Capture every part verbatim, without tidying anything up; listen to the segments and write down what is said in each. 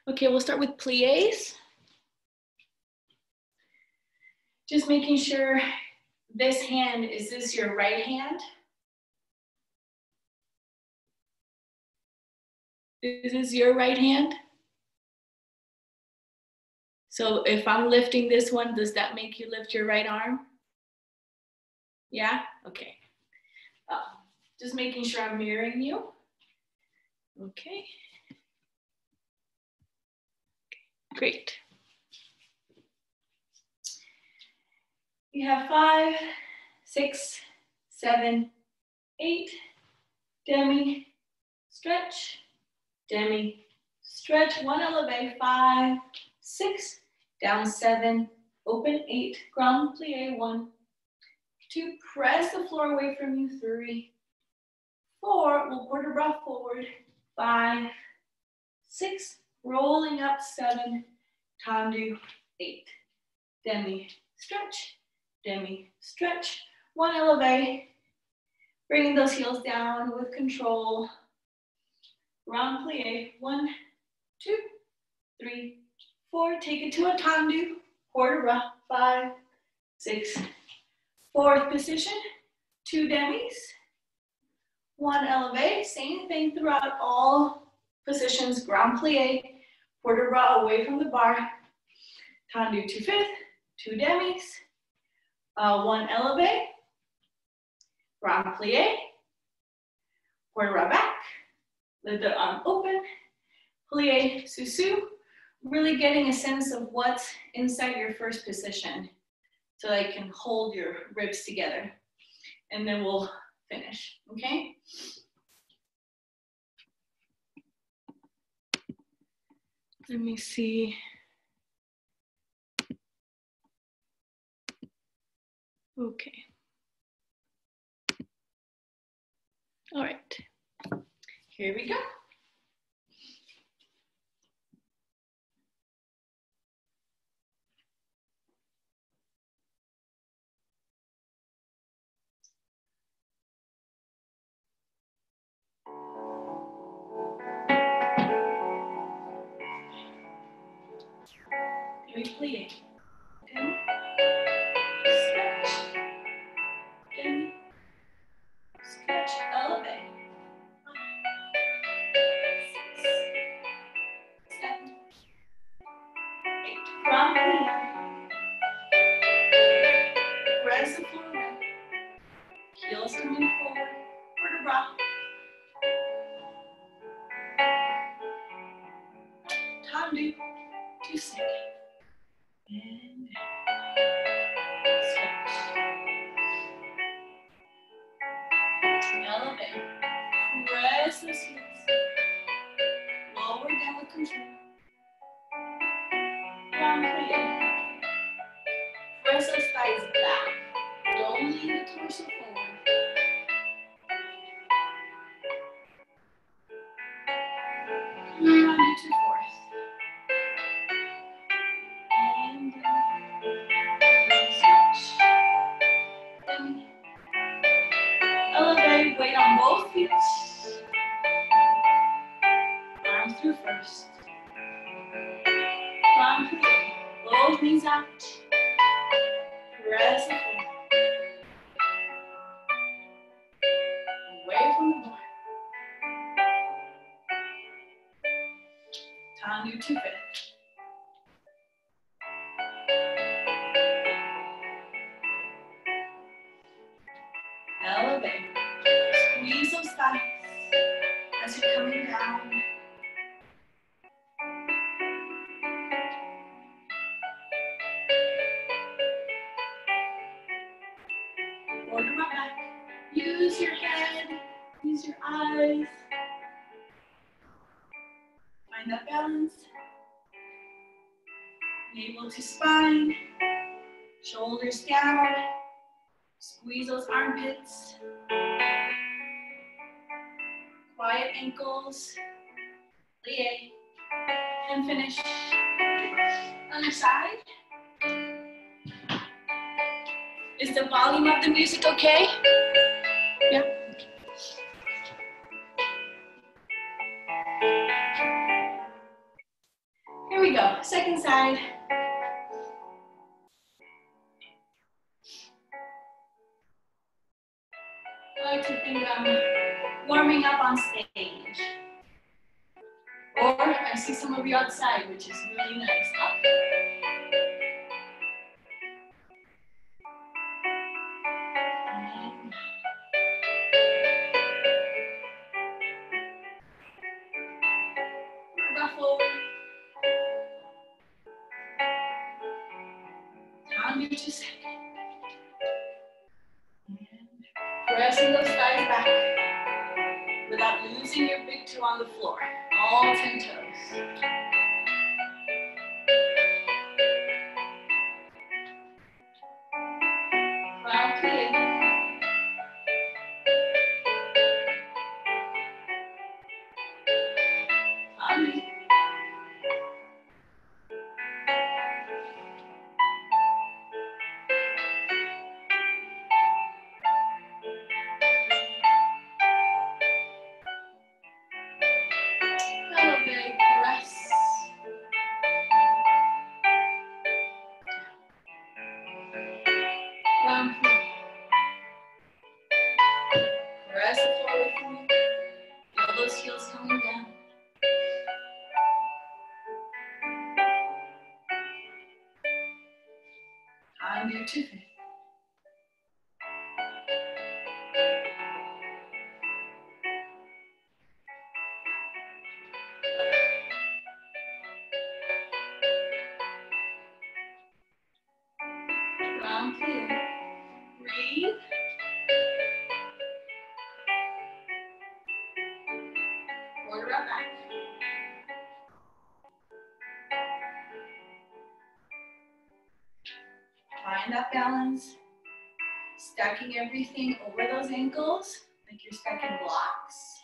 Okay, we'll start with pliés. Just making sure this hand, is this your right hand? Is this your right hand? So if I'm lifting this one, does that make you lift your right arm? Yeah? Okay. Uh, just making sure I'm mirroring you. Okay. Great. You have five, six, seven, eight, demi, stretch, demi, stretch, one elevate, five, six, down seven, open eight, grand plie, one, two, press the floor away from you, three, four, we'll quarter bras forward, five, six, rolling up, seven, tendu, eight, demi, stretch, demi, stretch, one elevate, bringing those heels down with control, grand plie, one, two, three, four, take it to a tendu, quarter bras, five, six, fourth position, two demis, one elevate, same thing throughout all positions, grand plie, quarter bras away from the bar, tendu to fifth, two demis, uh, one elevate, grand plie, quarter bras back, let the arm open, plie, susu, really getting a sense of what's inside your first position so that you can hold your ribs together. And then we'll finish, okay? Let me see. Okay. All right, here we go. Plie, demi, stretch, demi, stretch, elevate, six, seven, eight, grand plie, press the floor away, heels coming forward, quarter bras, tendu, two seconds, and stretch, elevate, press those heels, lower down with control, grand plie, press those thighs back, don't lean the torso forward, tendu to fourth, and stretch, demi, elevate, weight on both feet, arms through first, grand plie, both knees out, press the floor, away from the bar, tendu to fifth, elevate, squeeze those thighs as you're coming down, order my back, use your head, use your eyes, find that balance, navel to spine, shoulders down, squeeze those armpits, quiet ankles, plie, and finish. Other side. Is the volume of the music okay? Yeah. we go, second side. I like to think I'm warming up on stage. Or I see some of you outside, which is really nice. Up. And ruffle. Down you to second. And pressing those thighs back without losing your big toe on the floor. All ten toes. Round plie. Tendu. Elevate, press. Round plie. Press the floor with me. Feel those heels coming down. Tendu to finish. Round plie. Breathe. Quarter up back. Find that balance. Stacking everything over those ankles, like you're stacking blocks.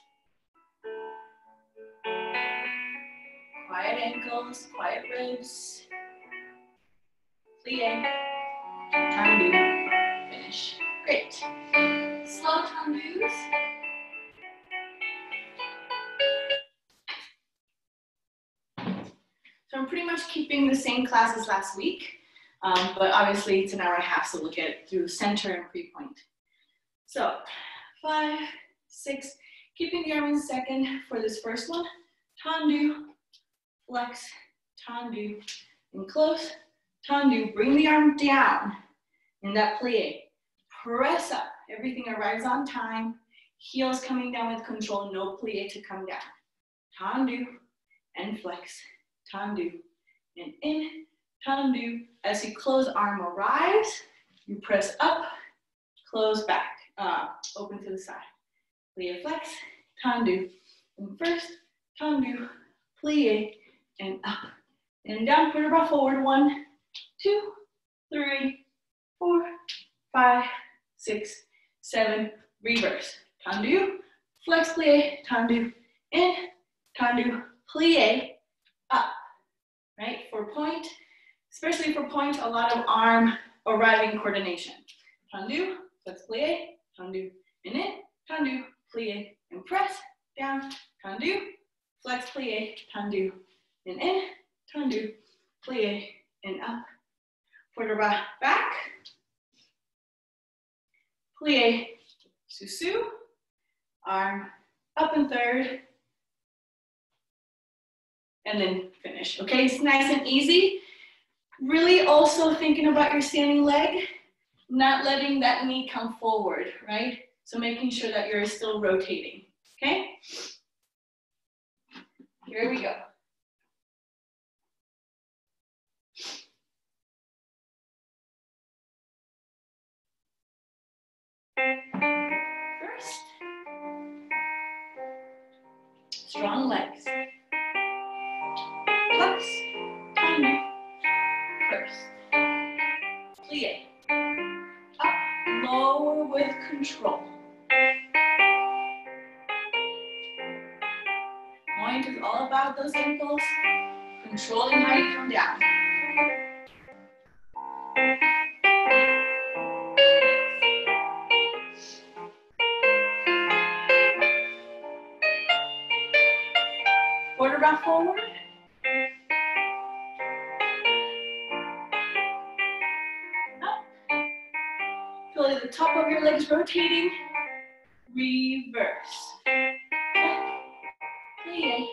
Quiet ankles, quiet ribs. Plie. Tendu. Finish. Great. Slow tendus. So I'm pretty much keeping the same class as last week, um, but obviously it's an hour and a half, so we'll get through center and pre-point. So five, six, keeping the arm in second for this first one. Tendu, flex, tendu, and close, tendu. Bring the arm down in that plie. Press up, everything arrives on time. Heels coming down with control, no plie to come down. Tendu and flex, tendu and in, tendu. As you close, arm arrives, you press up, close back, uh, open to the side. Plie, flex, tendu, and first, tendu, plie, and up, and down, put it back forward, one, two, three, four, five, six, seven, reverse. Tendu, flex, plie, tendu, in, tendu, plie, up, right? For point, especially for point, a lot of arm arriving coordination. Tendu, flex, plie, tendu, and in, tendu, plie, and press, down, tendu, flex, plie, tendu, and in, tendu, plie, and up. For the back, plie, susu, arm up in third, and then finish. Okay, it's nice and easy. Really also thinking about your standing leg, not letting that knee come forward, right? So making sure that you're still rotating, okay? Here we go. First, strong legs. Flex, tendu, first. Plie, up, lower with control. Point is all about those ankles, controlling how you come down. Quarter back forward. the top of your legs rotating. Reverse. Plie.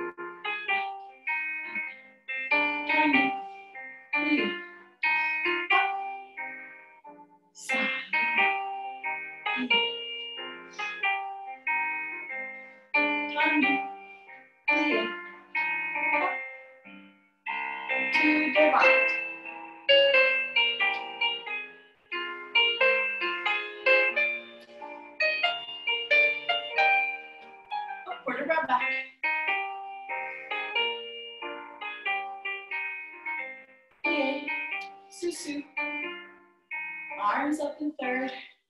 Plie. Plie. Side. Plie. Plie. Plie. To the right. Quarter rub back. Plie. Susu. Arms up in third.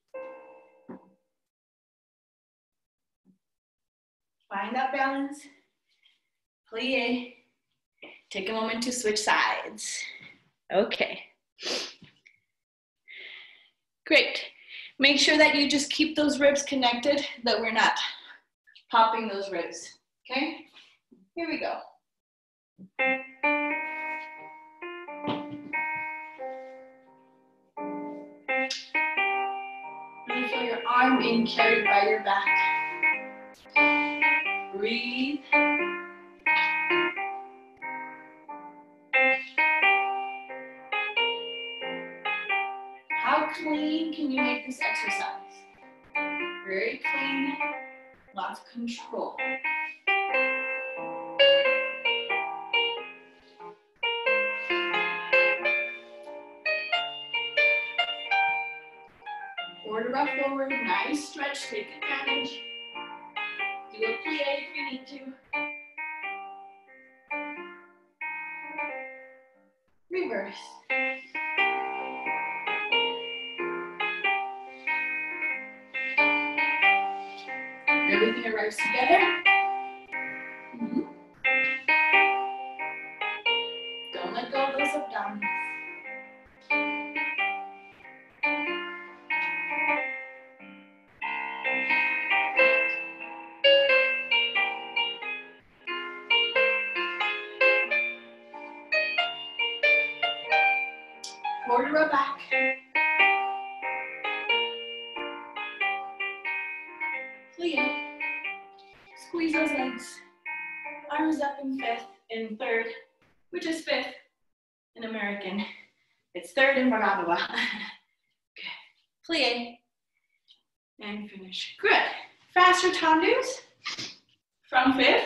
Find that balance. Plie. Take a moment to switch sides. Okay. Great. Make sure that you just keep those ribs connected, that we're not popping those ribs. Okay? Here we go. Really feel your arm being carried by your back. Breathe. How clean can you make this exercise? Very clean, lots of control. Quarter rough forward, nice stretch, take advantage. Do a plie if you need to. Reverse. Everything arrives together. Mm-hmm. Don't let go of those abdominals. Quarter row back. Plie. Squeeze those legs. Arms up in fifth, in third, which is fifth in American. It's third in Managua. Okay. Plie. And finish. Good. Faster tendus from fifth.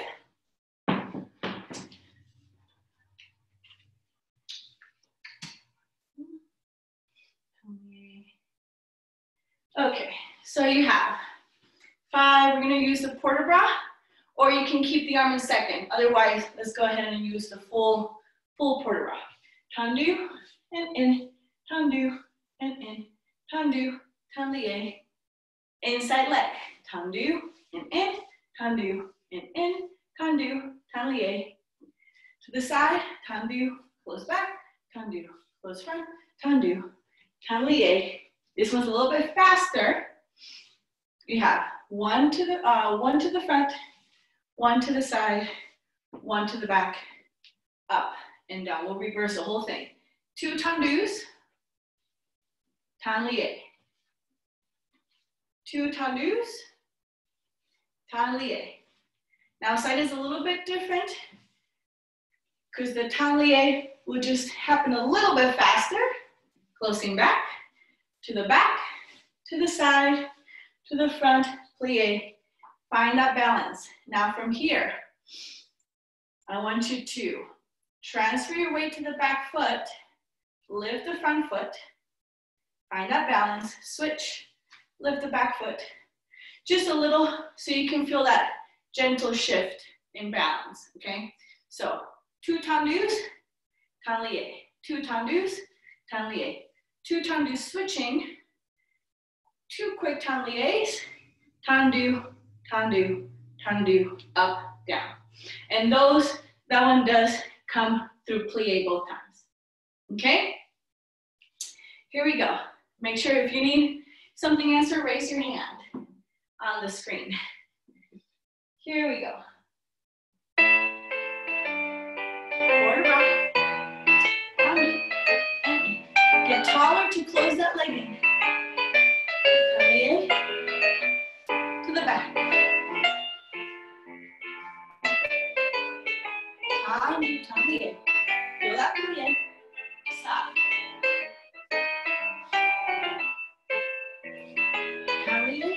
Okay, so you have five. We're going to use the port de bras, or you can keep the arm in second. Otherwise, let's go ahead and use the full, full port de bras. Tendu and in, tendu and in, tendu, tendu, inside leg. Tendu and in, tendu and in, tendu, tendu. To the side, tendu, close back, tendu, close front, tendu, tendu. This one's a little bit faster. You have one to the uh, one to the front, one to the side, one to the back, up and down. We'll reverse the whole thing. Two tendus, tendu. Two tendus, tendu. Now side is a little bit different because the tendu will just happen a little bit faster. Closing back. To the back, to the side, to the front, plie. Find that balance. Now from here, I want you to transfer your weight to the back foot, lift the front foot, find that balance, switch, lift the back foot. Just a little so you can feel that gentle shift in balance, okay? So two tendus, tendu, two tendus, tendu. Two tendu switching, two quick tendus, tendu, tendu, tendu, up, down. And those, that one does come through plie both times. Okay? Here we go. Make sure if you need something answered, raise your hand on the screen. Here we go. Quarter rock. Tendu. Get taller to close that leg in. tendu, tendu. Feel that plie. Side. Tendu.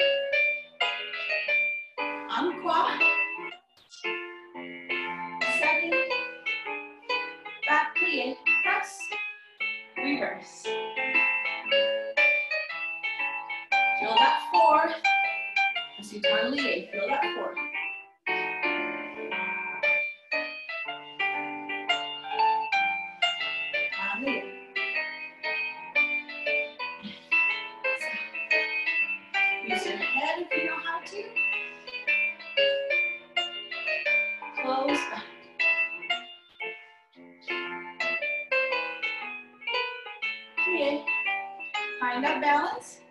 Uncross. Second. Back plie. Press. Reverse. Feel that fourth. As you turn lie. Feel that fourth. Use your head if you know how to. Close back. Okay. Find that balance.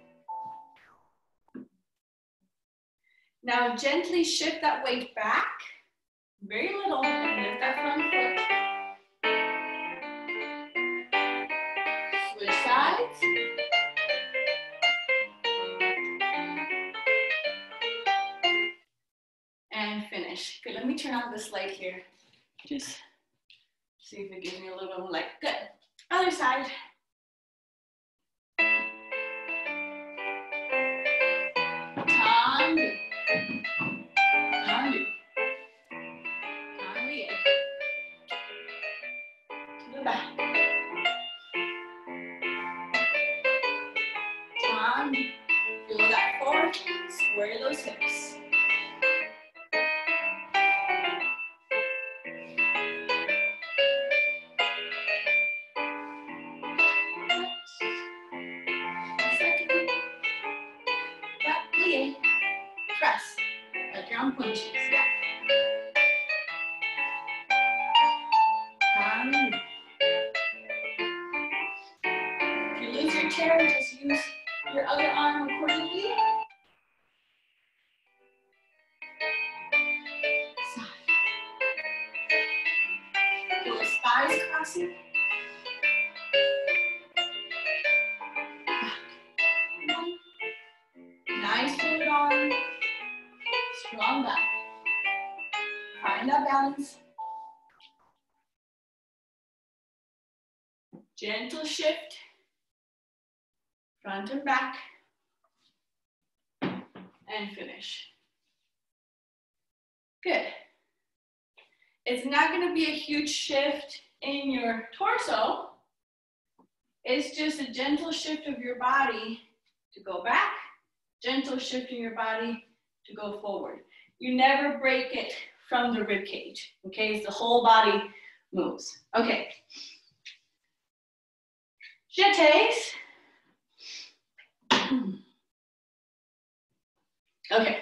Now gently shift that weight back. Very little. And lift that front foot. Switch sides. And finish. Good, let me turn on this light here. Just see if it gives me a little bit more light. Good. Other side. Tandu. Tandu. Tandu. To the back. Tandu. Feel that forward. Square those hips. Press, like you're on punches, yeah. Um, if you lose your chair, just use your other arm accordingly. Side. Feel those thighs crossing. Nice forward arm. Strong back. Find that balance. Gentle shift. Front and back. And finish. Good. It's not going to be a huge shift in your torso. It's just a gentle shift of your body to go back. Gentle shift in your body to go forward. You never break it from the rib cage, okay? It's the whole body moves. Okay. Jetés. Okay.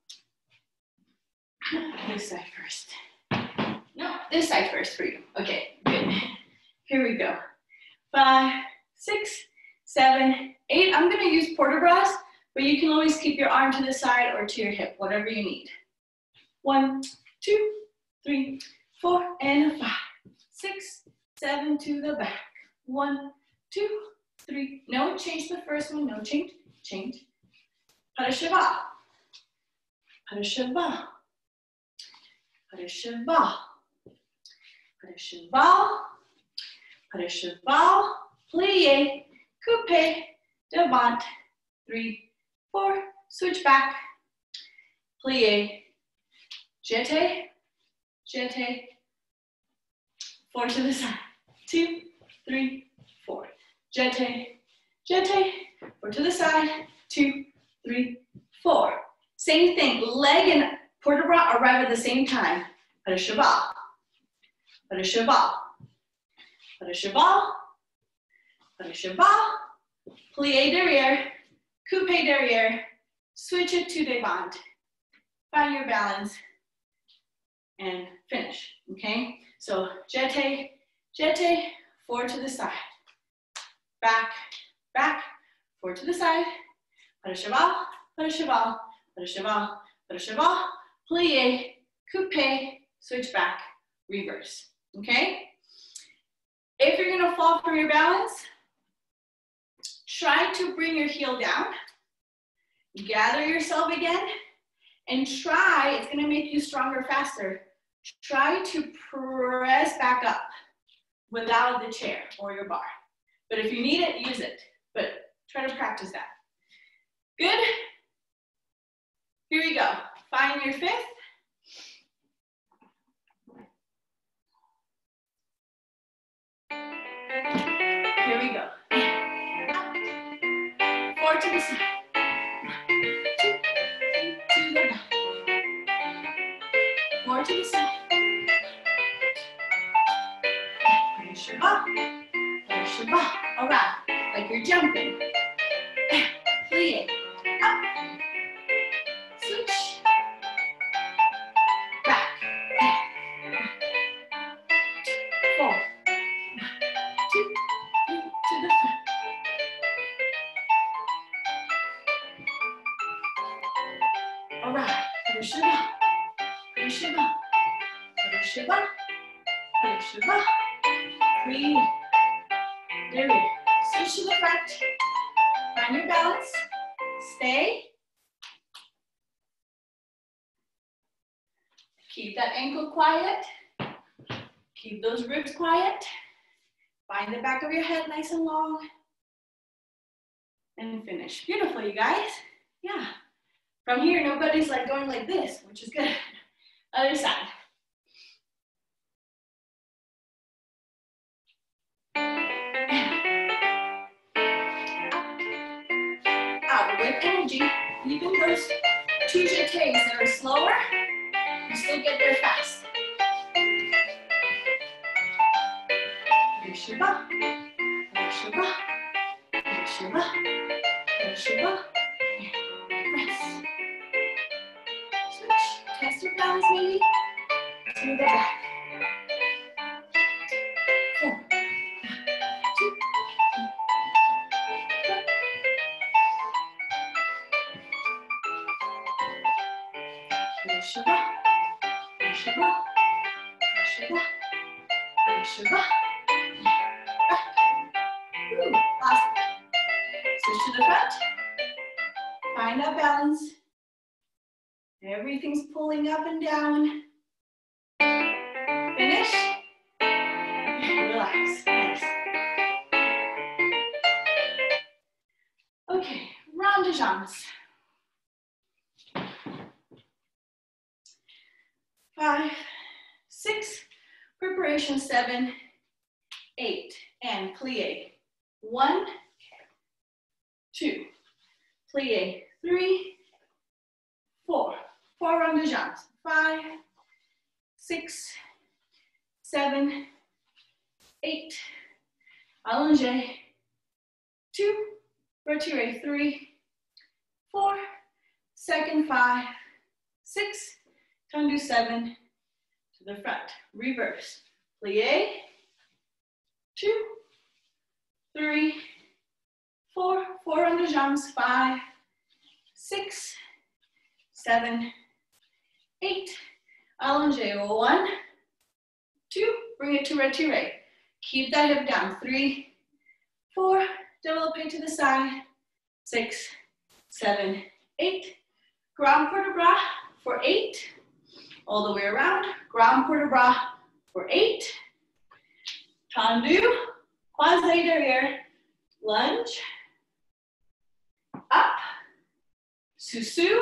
This side first. No, this side first for you. Okay, good. Here we go. Five, six, seven, eight. I'm gonna use port de bras, but you can always keep your arm to the side or to your hip, whatever you need. One, two, three, four, and five, six, seven to the back. One, two, three. No, change the first one. No, change, change. Pas de cheval. Pas de cheval. Pas de cheval. Pas de cheval. Pas de cheval. Plie. Coupe. Devant. Three, four. Switch back. Plie. Jeté. Jeté. Four to the side. Two, three, four. Jeté. Jeté. Four to the side. Two, three, four. Same thing. Leg and port de bras arrive at the same time. Pas de cheval. Pas de cheval. Pas de cheval. Pas de cheval. Plie derrière. Coupe derrière. Switch it to devant. Find your balance. And finish, okay? So jeté, jeté, four to the side. Back, back, four to the side. Pas de cheval, pas de cheval, pas de cheval, pas de cheval. Plie, coupe, switch back, reverse, okay? If you're gonna fall from your balance, try to bring your heel down. Gather yourself again. And try, it's gonna make you stronger faster. try to press back up without the chair or your bar. But if you need it, use it. But try to practice that. Good. Here we go. Find your fifth. Here we go. Four to the side. Two, three, to the left. Four to the side. Finish your ball. Finish your ball. Around, like you're jumping. Plie. Up. Switch. Back. Four. Two, three, to the front. Around. Finish your ball. Finish your ball. Finish your ball. Finish your ball. Breathe. There we go. Switch to the front. Find your balance. Stay. Keep that ankle quiet. Keep those ribs quiet. Find the back of your head nice and long. And finish. Beautiful, you guys. Yeah. From here, nobody's like going like this, which is good. Other side. Out with energy. Even those two jetés that are slower, you still get there fast. Finish your ball. Finish your ball. Finish your ball. Finish your ball. Press. Switch. Test your balance maybe. To the back. Four. Two. Finish your ball. Finish your ball. Finish your ball. Finish your ball. Back. Woo. Awesome. Switch to the front. Find that balance. Everything's pulling up and down. Finish. Relax. Nice. Okay, round de jambes. Five, six, preparation seven, eight, and plie. One, two, plie, three, four, four round de jambes. Five, six, seven, eight, allongé, two, retiré, three, four, second five, six, tendu seven, to the front, reverse, plie, two, three, four, four on the jambes, five, six, seven, eight, allongé, one, two, bring it to retiré, keep that hip down, three, four, développé to the side, six, seven, eight, grand port de bras for eight, all the way around, grand port de bras for eight, tendu, croisé derrière, lunge, up, sous-sus,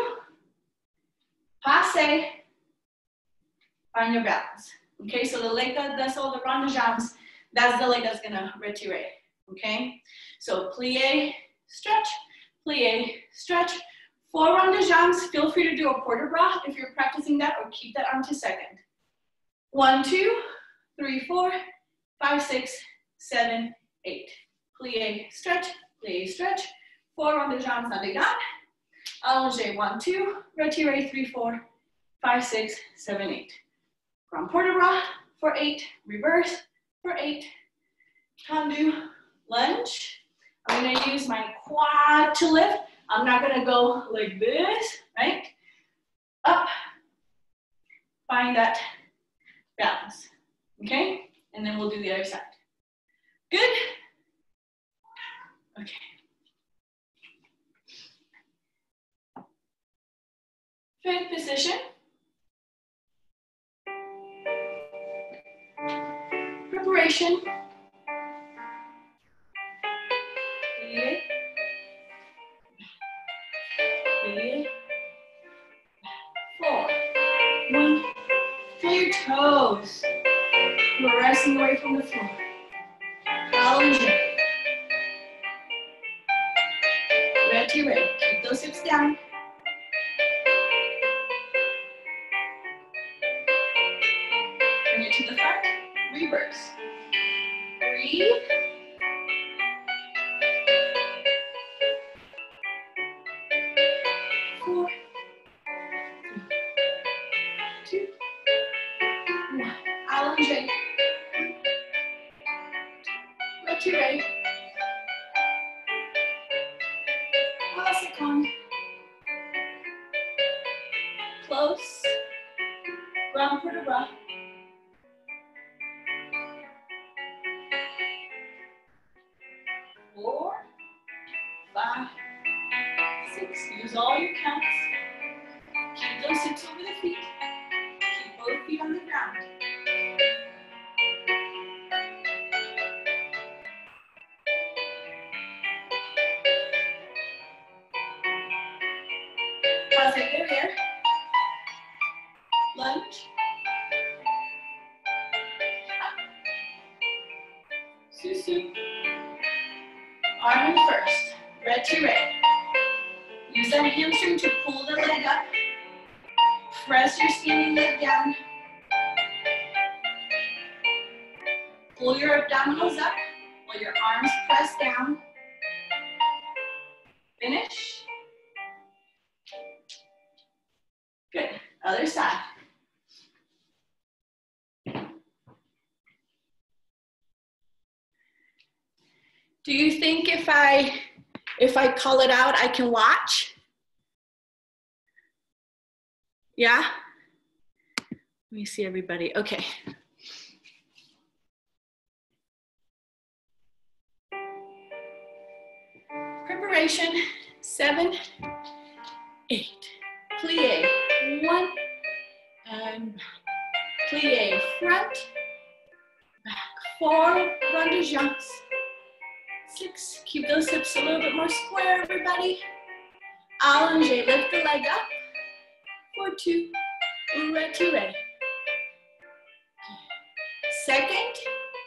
passé, find your balance. Okay, so the leg that does all the round de jambes, that's the leg that's gonna retiré, okay? So plie, stretch, plie, stretch. Four round de jambes, feel free to do a port de bras if you're practicing that, or keep that on to second. One, two, three, four, five, six, seven, eight. Plie, stretch, plie, stretch. Four round de jambes, navigant. Allongé, one, two, retiré, three, four, five, six, seven, eight. Grand port de bras for eight, reverse for eight. Tendu, lunge. I'm gonna use my quad to lift. I'm not gonna go like this, right? Up, find that balance, okay? And then we'll do the other side. Good? Okay. Fifth position. Preparation. Plie. Plie. Four. One. Feel your toes. We're resting away from the floor. Allongé. Ready, ready. Keep those hips down. Bring it to the front. Reverse. Breathe. Four. Two. One. Allongé. Ready, ready. Second. Close. Grand port de bras. Four, five, six. Use all your counts. Keep those hips over the feet. Keep both feet on the ground. Pause it here. Lunge. Up. Susu. Arm in first. Ready, ready. Use that hamstring to pull the leg up. Press your standing leg down. Pull your abdominals up while your arms press down. Finish. Good. Other side. Do you think if I if I call it out, I can watch? Yeah? Let me see everybody. Okay. Preparation. Seven, eight. Plie. One and back. Plie. Front, back. Four. Run de jumps. Six. Keep those hips a little bit more square, everybody. Allongé. Lift the leg up. For two. Ready, ready. Second.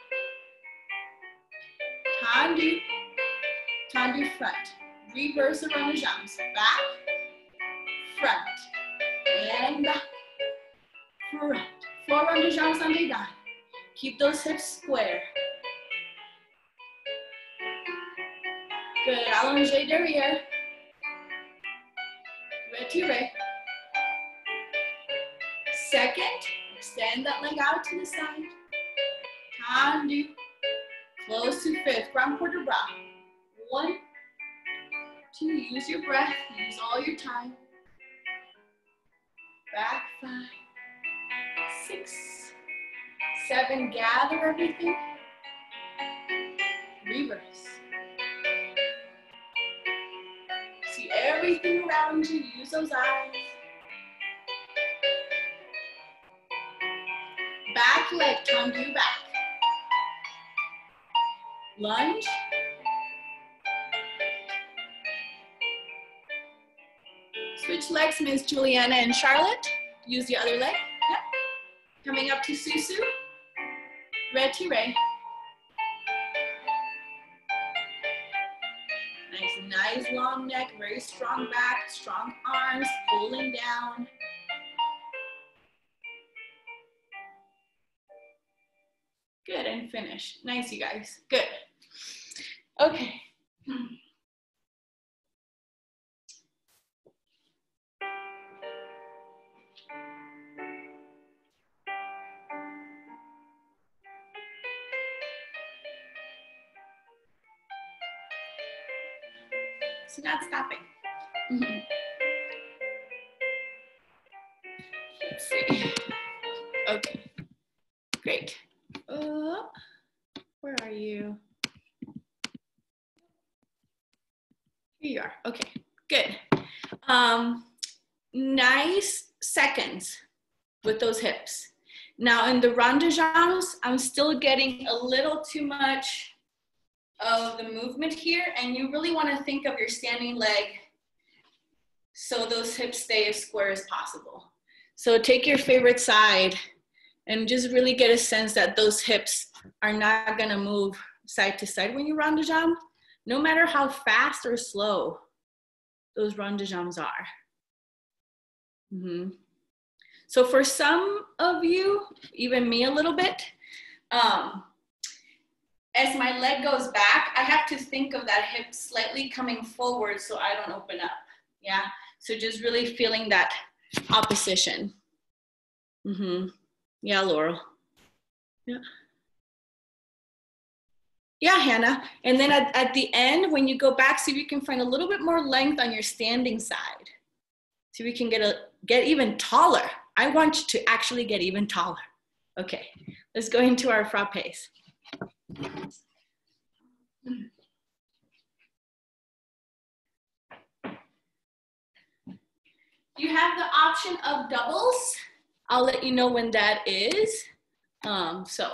Tendu. Tendu front. Reverse the run de jumps. Back. Front. And back. Front. Four run de jumps on the dime. Keep those hips square. Good. Allongé derrière. Ready, ready. Second, extend that leg out to the side. Tendu. Close to fifth. Grand port de bras. One, two. Use your breath. Use all your time. Back five, six, seven. Gather everything. Reverse. See everything around you. Use those eyes. Back leg, tendu back. Lunge. Switch legs, Miss Juliana and Charlotte. Use the other leg. Yep. Coming up to Susu. Ready, ready. Nice, nice long neck, very strong back, strong arms, pulling down. Good, and finish. Nice, you guys. Good. Okay. So not stopping. Mm-hmm. Let's see. Okay, great. Uh, where are you? Here you are. Okay, good. Um, nice seconds with those hips. Now in the rond de jambes, I'm still getting a little too much of the movement here, and you really want to think of your standing leg so those hips stay as square as possible. So take your favorite side and just really get a sense that those hips are not going to move side to side when you rond de jambe, no matter how fast or slow those rond de jambes are. Mm-hmm. So for some of you, even me a little bit, um, as my leg goes back, I have to think of that hip slightly coming forward so I don't open up, yeah? So just really feeling that opposition. Mm-hmm. Yeah, Laurel. Yeah. Yeah, Hannah. And then at, at the end, when you go back, see if you can find a little bit more length on your standing side. See if we can get, a, get even taller. I want you to actually get even taller. Okay, let's go into our frappes. You have the option of doubles. I'll let you know when that is. Um, so,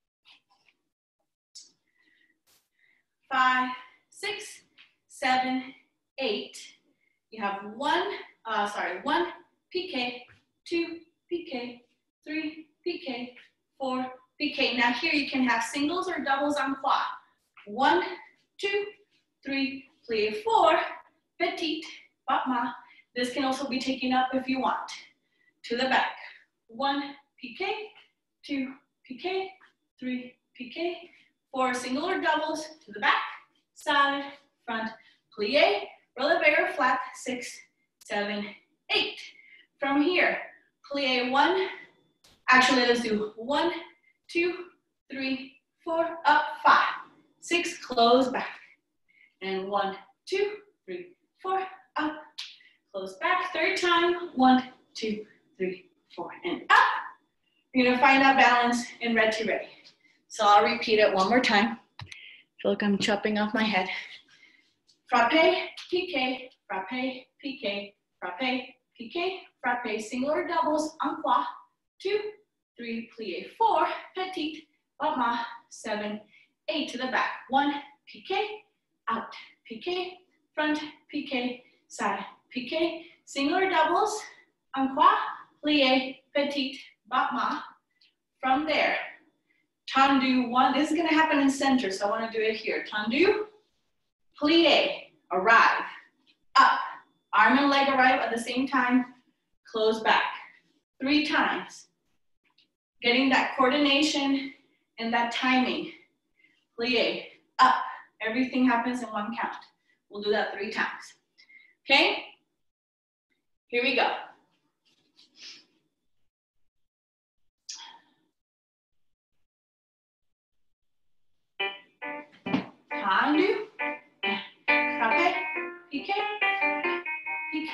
five, six, seven, eight. You have one, uh, sorry, one P K, two P K, three P K, four P K. Now here you can have singles or doubles en croix. One, two, three, plie, four, petite, battement. This can also be taken up if you want. To the back. One P K, two P K, three P K, four single or doubles to the back, side, front, plie, releve or flat, six, seven, eight. From here, plie one, actually let's do one, two, three, four, up, five, six, close back. And one, two, three, four, up, close back. Third time, one, two, three, four, and up. You're gonna find that balance in ready, ready. So I'll repeat it one more time. I feel like I'm chopping off my head. Frappe, P K, frappe, P K, frappe, P K, frappe, single or doubles, en croix, two, three, plie, four, petite, battement, seven, eight to the back. One, P K, out, P K, front, P K, side, P K, single or doubles, en croix, plie, petite, battement. From there, tendu one. This is going to happen in center, so I want to do it here. Tendu, plie, arrive, up, arm and leg arrive at the same time, close back. Three times. Getting that coordination and that timing. Plie, up. Everything happens in one count. We'll do that three times. Okay? Here we go. Tendu, frappe, pique, pique.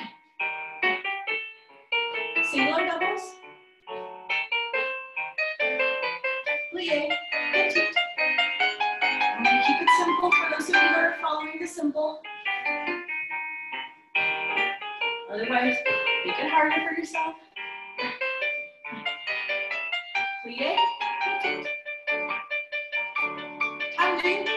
Single or doubles, plie, petite. I'm going to keep it simple for those of you who are following the simple. Otherwise, make it harder for yourself. Plie, petite. Tendu,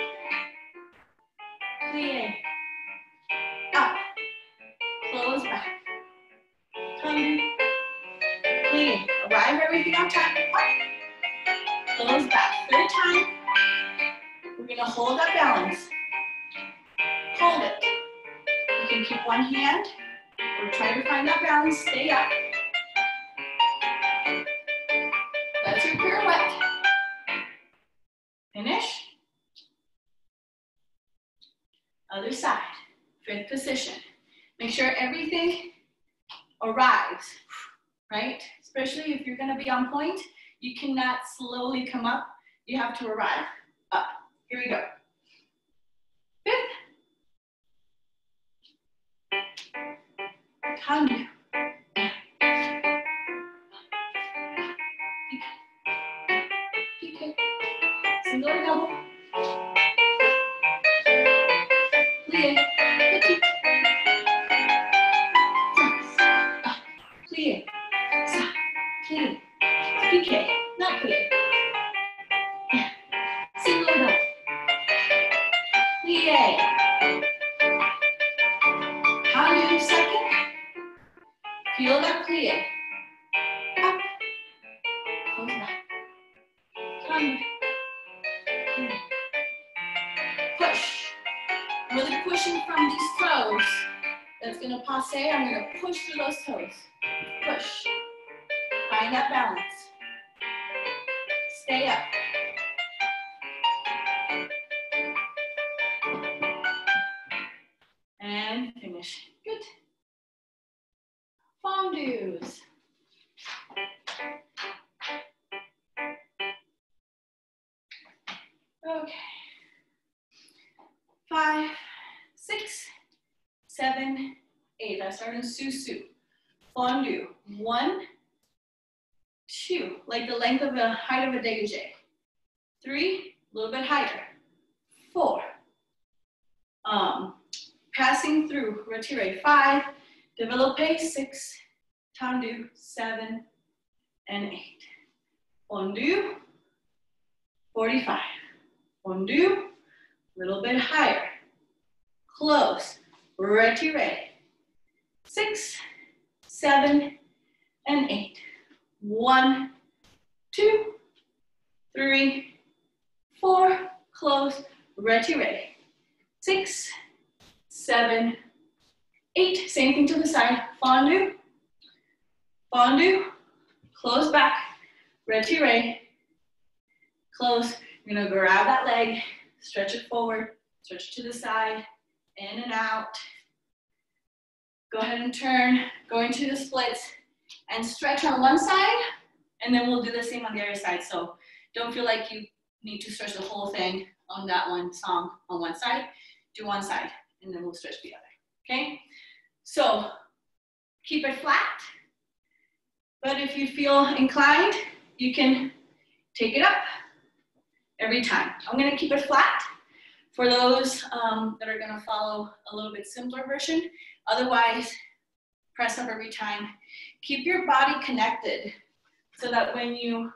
plie, up, close back. Tendu, plie, arrive everything on time, up, close back. Third time, we're gonna hold that balance. Hold it. You can keep one hand, or try to find that balance, stay up. That's your pirouette. Finish. Other side, fifth position. Make sure everything arrives, right? Especially if you're gonna be on point, you cannot slowly come up. You have to arrive up. Here we go. Fifth. Tendu. P K. Single or double. Plie, petite. Plie, sa, plie, P K. Push. Really pushing from these toes. That's gonna passe. I'm gonna push through those toes. Push. Find that balance. Stay up. And finish. Good. Fondues. Okay. Five, six, seven, eight. I start in sous-sus. Fondue. One, two, like the length of the height of a dégagé. Three, a little bit higher. Four. Um, passing through, retiré. Five, développé. Six, tendu. Seven, and eight. Fondue. forty-five. Fondue. A little bit higher. Close. Retiré. Six, seven, and eight. One, two, three, four, close, retiré. Six, seven, eight. Same thing to the side. Fondue, fondue, close back, retiré, close. You're gonna grab that leg, stretch it forward, stretch to the side, in and out. Go ahead and turn, go into the splits, and stretch on one side, and then we'll do the same on the other side. So don't feel like you need to stretch the whole thing on that one song on one side. Do one side, and then we'll stretch the other, okay? So keep it flat, but if you feel inclined, you can take it up every time. I'm gonna keep it flat for those um, that are gonna follow a little bit simpler version. Otherwise, press up every time. Keep your body connected so that when you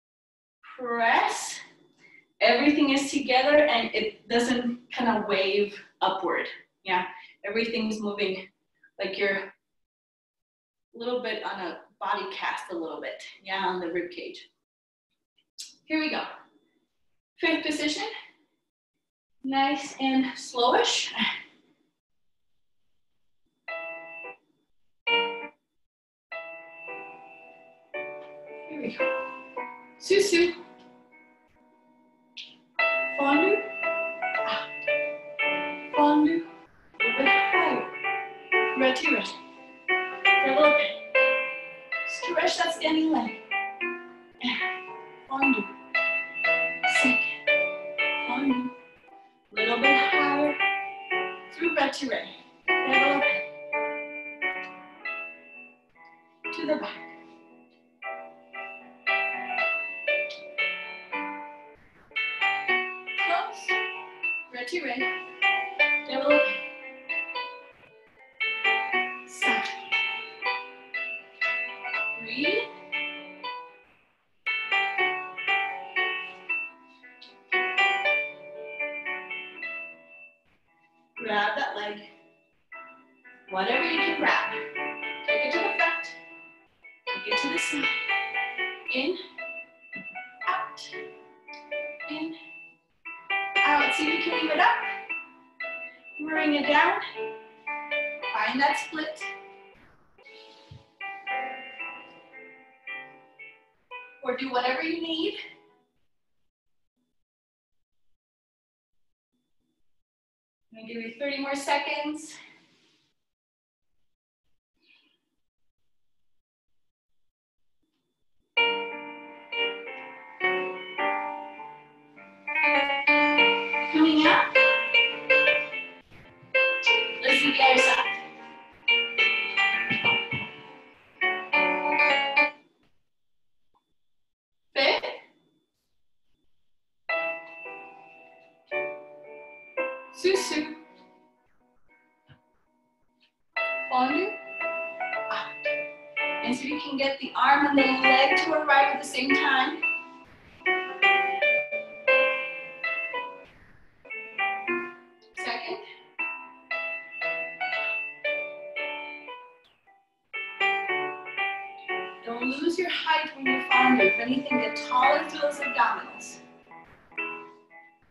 press, everything is together and it doesn't kind of wave upward. Yeah, everything's moving like you're a little bit on a body cast a little bit. Yeah, on the rib cage. Here we go. Fifth position. Nice and slowish. Here we go. Sous-sus. Fondue. Out. Fondue. A little bit higher. Retiré. Développé. Stretch that standing leg. Fondue. Second. Fondue. A little bit higher. Through retiré. Développé. To the back. Close. Retiré. Développé. Side. Breathe. Grab that leg. Whatever you can grab. Take it to the front. Take it to the side. In. Out. In. Out. See if you can leave it up. Bring it down. Find that split. Or do whatever you need. I'm gonna give you thirty more seconds. Coming up. Let's do the other side. Fifth. Sous-sus. Fondue. Out. And so you can get the arm and the leg to arrive at the same time. Second. Don't lose your height when you fondue. If anything, get taller through those abdominals.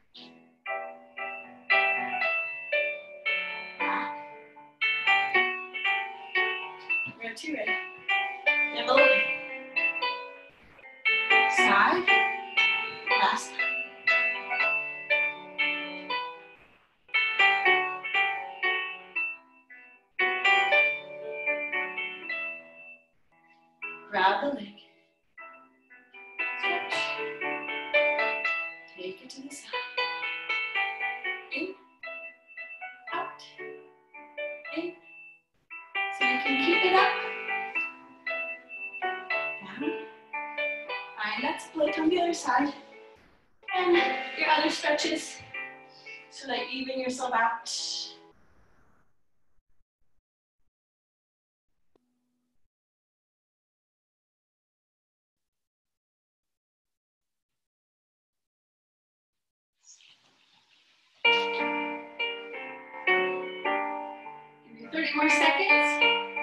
Number two, ready? Level up. Side. Last time. Grab the leg. Stretch. Take it to the side. In. Out. In. So you can keep it up. Down. Find that split on the other side. And your other stretches so that you even yourself out. Give you thirty more seconds.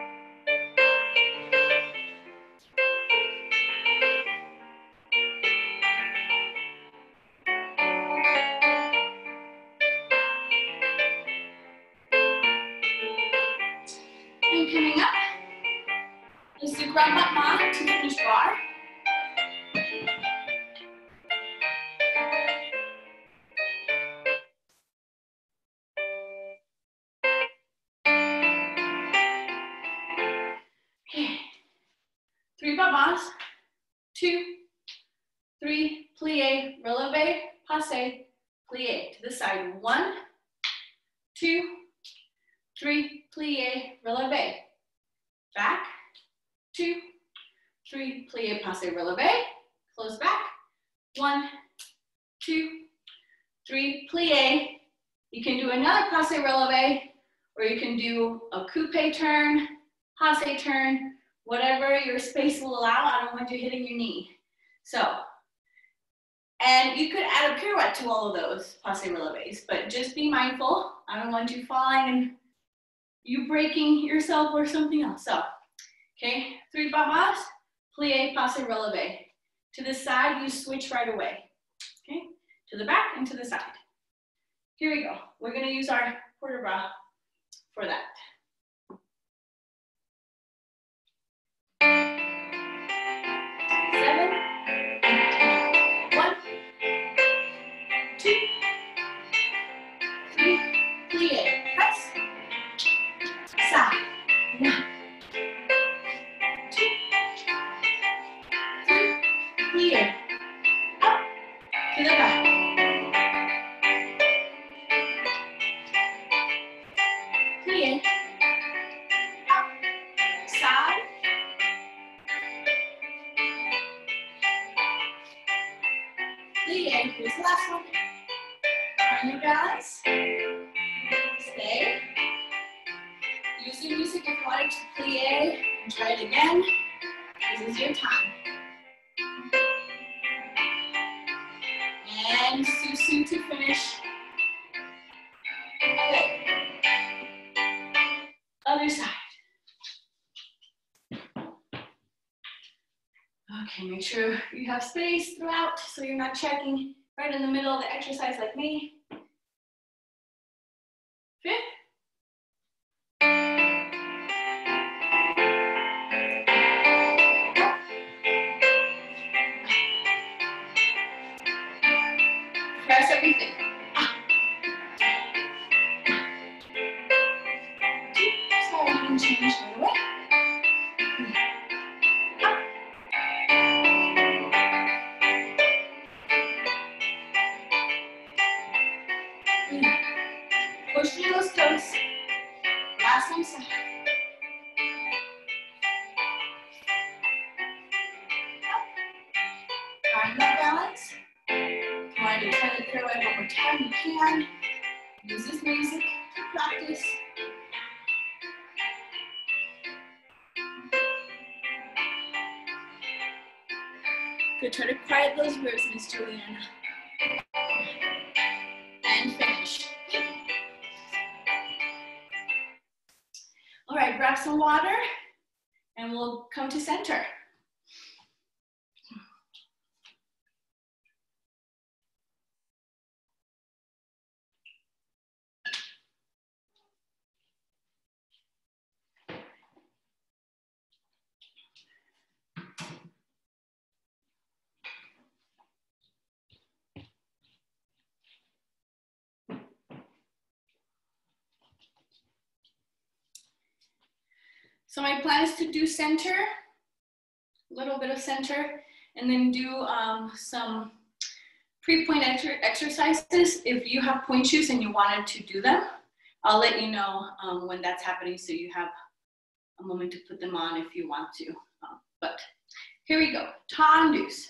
And coming up, let's do grab that mat to finish bar. Okay, three babas, two, three, plie, releve, passe, plie, to the side, one, two, three, plie, releve, back, two, three, plie, passe, releve, close back, one, two, three, plie. You can do another passe releve, or you can do a coupe turn, passe turn, whatever your space will allow. I don't want you hitting your knee. So, and you could add a pirouette to all of those passe releves, but just be mindful. I don't want you falling and you breaking yourself or something else. So, okay, three babas, plie, passe releve. To the side, you switch right away. Okay, to the back and to the side. Here we go. We're gonna use our quarter bras for that. Seven, eight, one, two, three, plie, press, side, one, two, three, plie, up, to the back. Plie, up, side, plie, here's the last one. Find your balance, stay. Use your music if you wanted to plie and try it again. This is your time. And Susu to finish. Okay. Other side. Okay, make sure you have space throughout so you're not checking right in the middle of the exercise like me. Fifth. Press everything. Sorry, I didn't change right away. Push through those toes. Last time side. Find that balance. If you want to try the pirouette one more time, you can. Use this music to practice. Good, try to quiet those ribs, Miss Juliana. And finish. All right, grab some water and we'll come to center. So my plan is to do center, a little bit of center, and then do um, some pre-point exer exercises. If you have point shoes and you wanted to do them, I'll let you know um, when that's happening so you have a moment to put them on if you want to. Um, but here we go, tendus.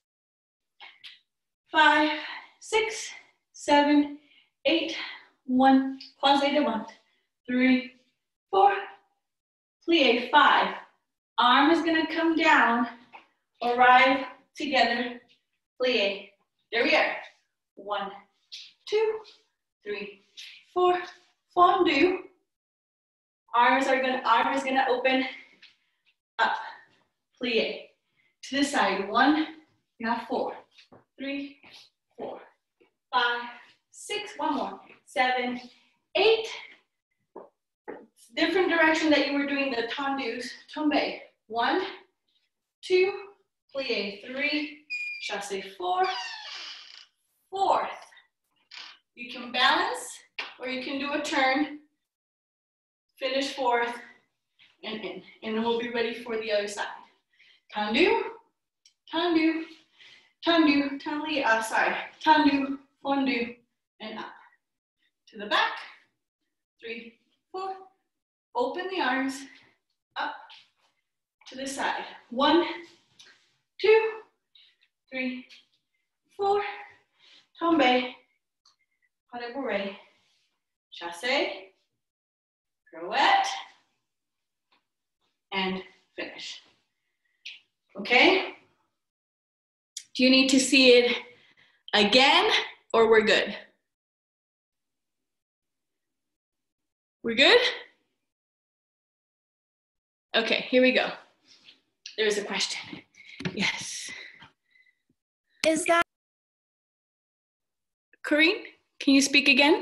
Five, six, seven, eight, one, croisé devant, three, four, plie, five. Arm is gonna come down, arrive together, plie. There we are. One, two, three, four, fondue. Arms are gonna, arm is gonna open up, plie. To the side, one, you have four, three, four, five, six, one more, seven, eight. Different direction that you were doing the tendus, tombe. One, two, plie, three, chassé, four, fourth. You can balance or you can do a turn, finish fourth, and in. And then we'll be ready for the other side. Tendu, tendu, tendu, tendu, uh, sorry, tendu, fondu, and up. To the back, three, four, open the arms, up, to the side. One, two, three, four, tombe, pas de bourrée, chassé, pirouette, and finish. Okay? Do you need to see it again or we're good? We're good? Okay, here we go. There's a question. Yes. Is that Corinne, can you speak again?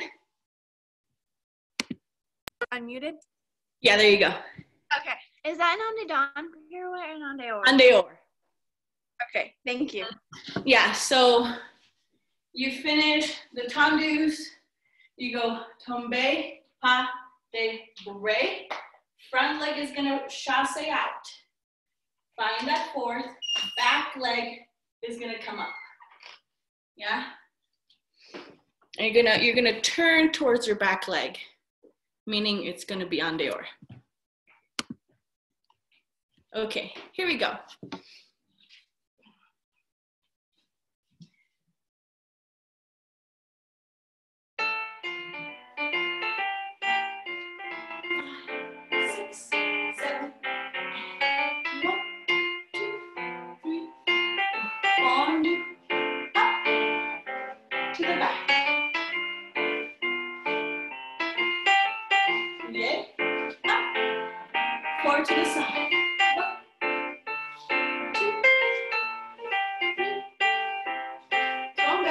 unmuted? Yeah, there you go. Okay. Is that an on pirouette or an on En dehors. Okay, thank you. Yeah, so you finish the tendus, you go tombe, pas de bourrée. Front leg is gonna chassé out. Find that fourth, back leg is gonna come up. Yeah? And you're gonna, you're gonna turn towards your back leg, meaning it's gonna be en dehors. Okay, here we go. Six, seven, one, two, three, four, fondue, up, to the back. Plie, up, four to the side. One, two, three, tombe.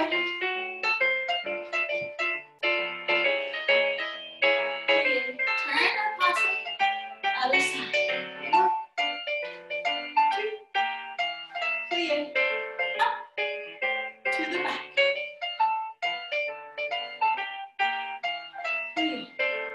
Plie, turn or pass it, other side. One, two, plie, up, to the back. Plie,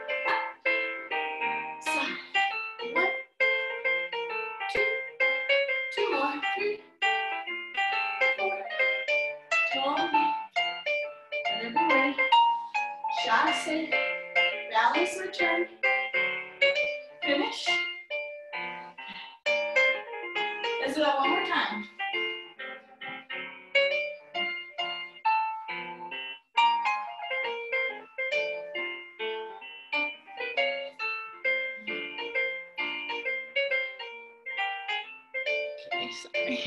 up, side. One, two, two more, three, four, tombe, whatever way, chassé, balance return, finish. Let's do that one more time. Okay, sorry.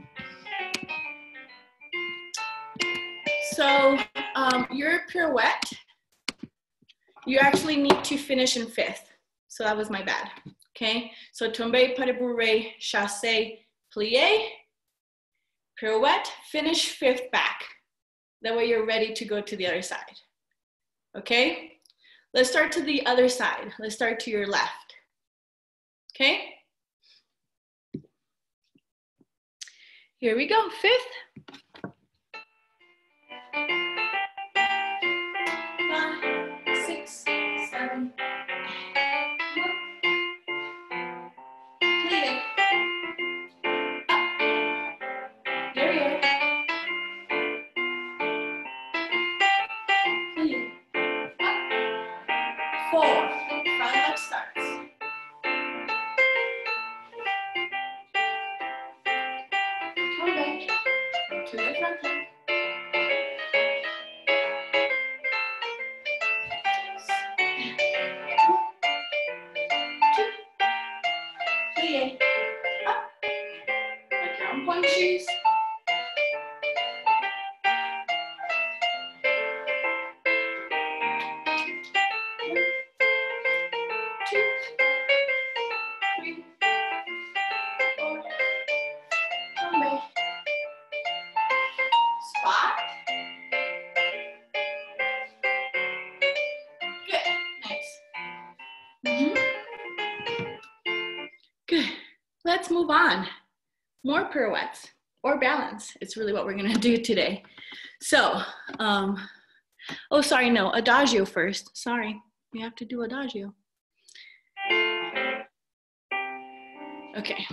So um, your pirouette, you actually need to finish in fifth. So that was my bad, okay? So tombe, pas de bourrée, chassé, plie, pirouette, finish fifth back. That way you're ready to go to the other side, okay? Let's start to the other side. Let's start to your left, okay? Here we go, fifth. Five, six, seven, one, four, front leg starts. Come back to the front leg. Two, plie, up, like you're on point shoes. Spot. Good. Nice. Mm-hmm. Good. Let's move on. More pirouettes or balance. It's really what we're going to do today. So, um, oh, sorry, no, adagio first. Sorry, we have to do adagio. Okay.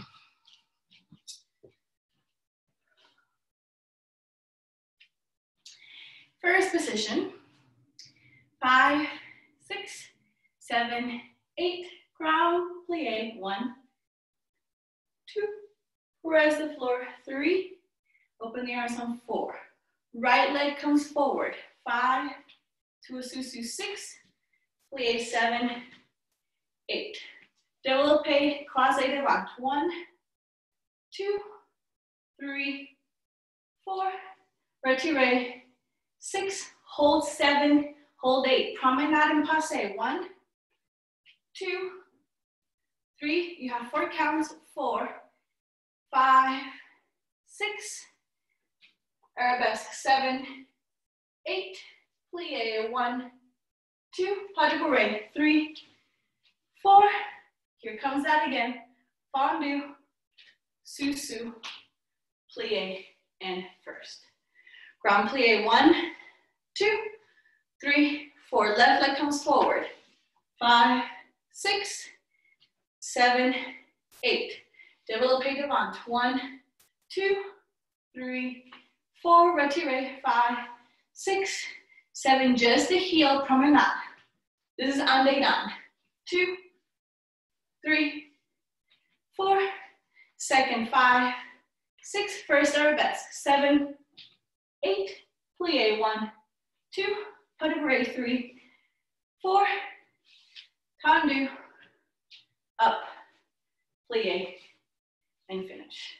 First position, five, six, seven, eight, ground, plie, one, two, press the floor, three, open the arms on four, right leg comes forward, five, to a susu, six, plie, seven, eight, développé, croisé devant, one, two, three, four, retiré, six, hold seven, hold eight, promenade and passe, one, two, three, you have four counts, four, five, six, arabesque, seven, eight, plie, one, two, pas de bourrée, three, four, here comes that again, fondue, susu, plie, and first. Ground plie, one, two, three, four, left leg comes forward, five, six, seven, eight, développé devant, one, two, three, four, retiré, five, six, seven, just the heel, promenade. This is un des dames. Two, three, four, second, five, six, first arabesque, seven, eight, plie, one, two, pas de bourrée, three, four, tendu, up, plie, and finish.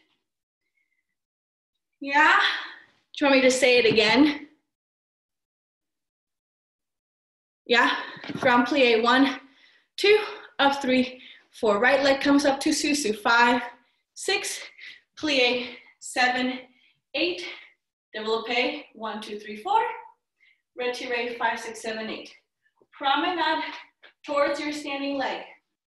Yeah? Do you want me to say it again? Yeah? From plie, one, two, up, three, four. Right leg comes up to susu, five, six, plie, seven, eight, développé, one, two, three, four, retiré, five, six, seven, eight. Promenade towards your standing leg.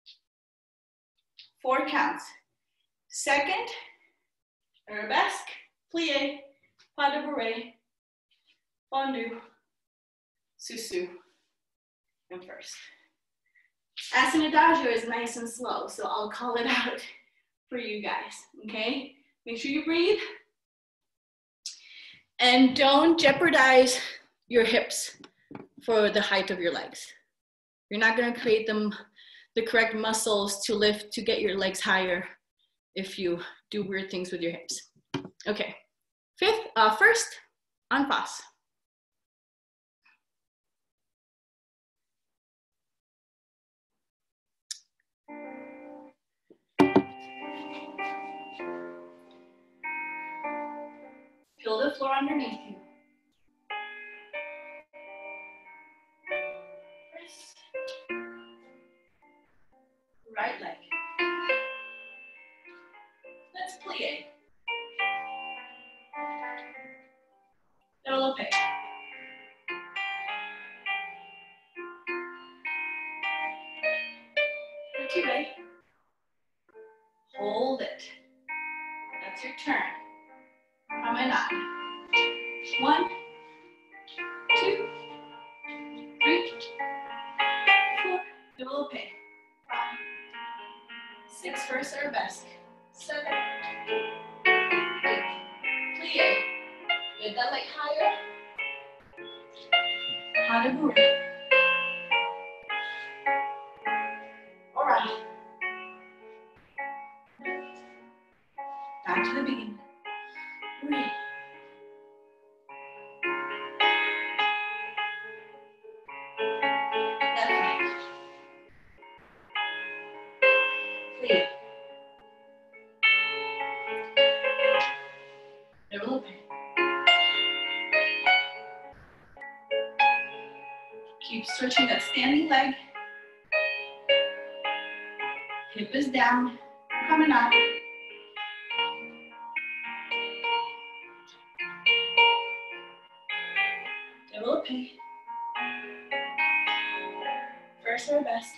Four counts. Second, arabesque, plie, pas de bourrée, fondue, susu, and first. As an adagio is nice and slow, so I'll call it out for you guys, okay? Make sure you breathe. And don't jeopardize your hips for the height of your legs. You're not gonna create them the correct muscles to lift, to get your legs higher if you do weird things with your hips. Okay, fifth, uh, first, en face. Feel the floor underneath you. First, right leg. Let's plie. Développé. Retiré. Hold it. That's your turn. Promenade. One, two, three, four, développé. Five, six, first arabesque. Seven, eight, plie. Get that leg higher. Pas de bourrée. Keep stretching that standing leg. Hip is down, coming up. Développé. First or best.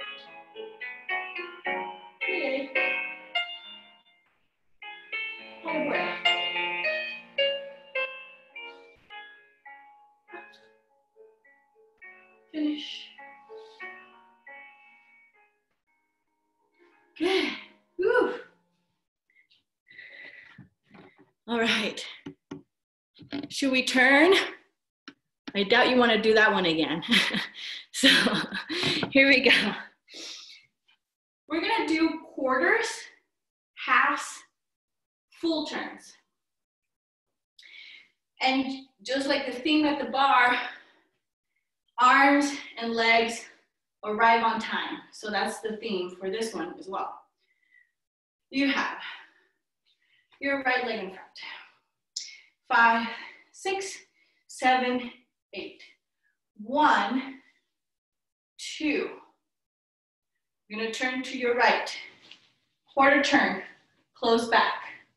Plie. Hold breath. Finish. Good. Woo. All right. Should we turn? I doubt you want to do that one again. So here we go. We're going to do quarters, halves, full turns. And just like the theme at the bar, arms and legs arrive on time. So that's the theme for this one as well. You have your right leg in front. Five, six, seven, eight. One, two. You're gonna turn to your right. Quarter turn, close back.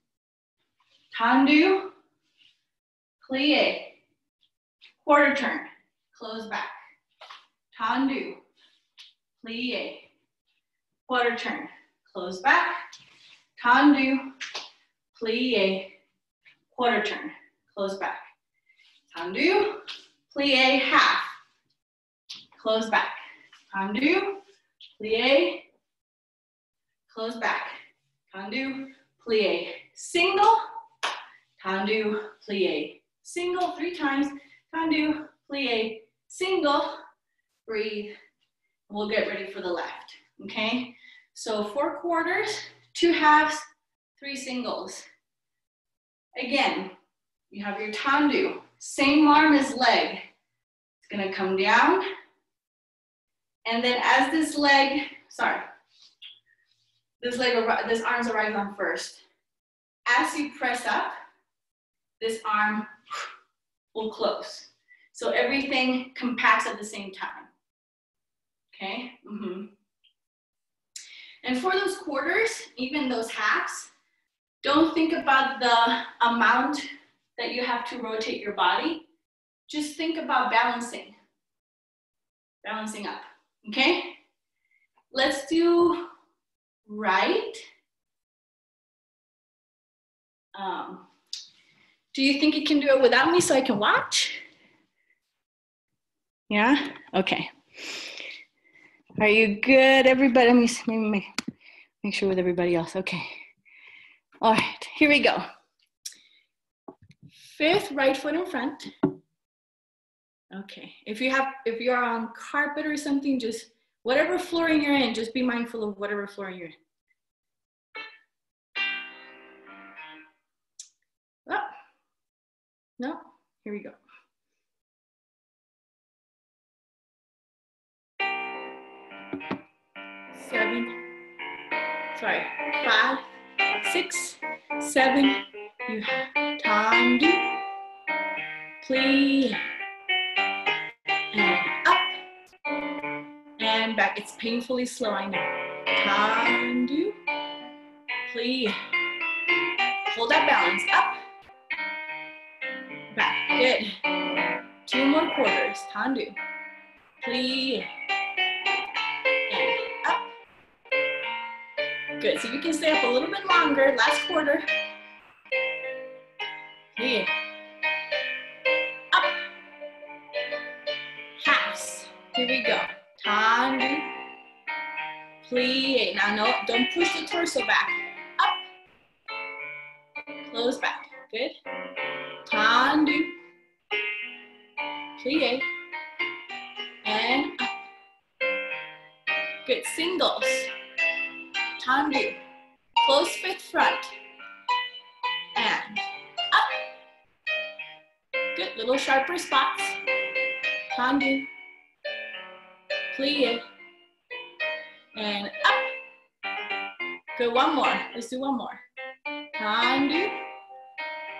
Tendu, plie. Quarter turn, close back. Tendu, plie. Quarter turn, close back. Tendu, plie. Quarter turn, close back. Tendu, plie, half. Close back. Tendu, plie, close back. Tendu, plie, single. Tendu, plie, single, three times. Tendu, plie, single. Breathe. We'll get ready for the left, okay? So four quarters, two halves, three singles. Again, you have your tendu, same arm as leg. It's gonna come down. And then as this leg, sorry, this leg, this arm's arrives on first. As you press up, this arm will close. So everything compacts at the same time. Okay? Mm-hmm. And for those quarters, even those halves, don't think about the amount that you have to rotate your body. Just think about balancing. Balancing up. Okay? Let's do right. Um, do you think you can do it without me so I can watch? Yeah? Okay. Are you good, everybody? Let me maybe make, make sure with everybody else. Okay. All right, here we go. Fifth right foot in front. Okay, if you have, if you're on carpet or something, just whatever flooring you're in, just be mindful of whatever flooring you're in. Oh, no, here we go. Seven, sorry, five, six, seven, you have tendu, plie, and up, and back. It's painfully slow, I know. Tendu, plie, hold that balance, up, back, good. Two more quarters, tendu, plie, and up. Good, so you can stay up a little bit longer, last quarter. Plie, up, halves, here we go. Tendu, plie, now no, don't push the torso back, up, close back, good. Tendu, plie, and up. Good, singles. Tendu, close fifth front, and up. Good, little sharper spots. Tendu, plie, and up. Good, one more, let's do one more. Tendu,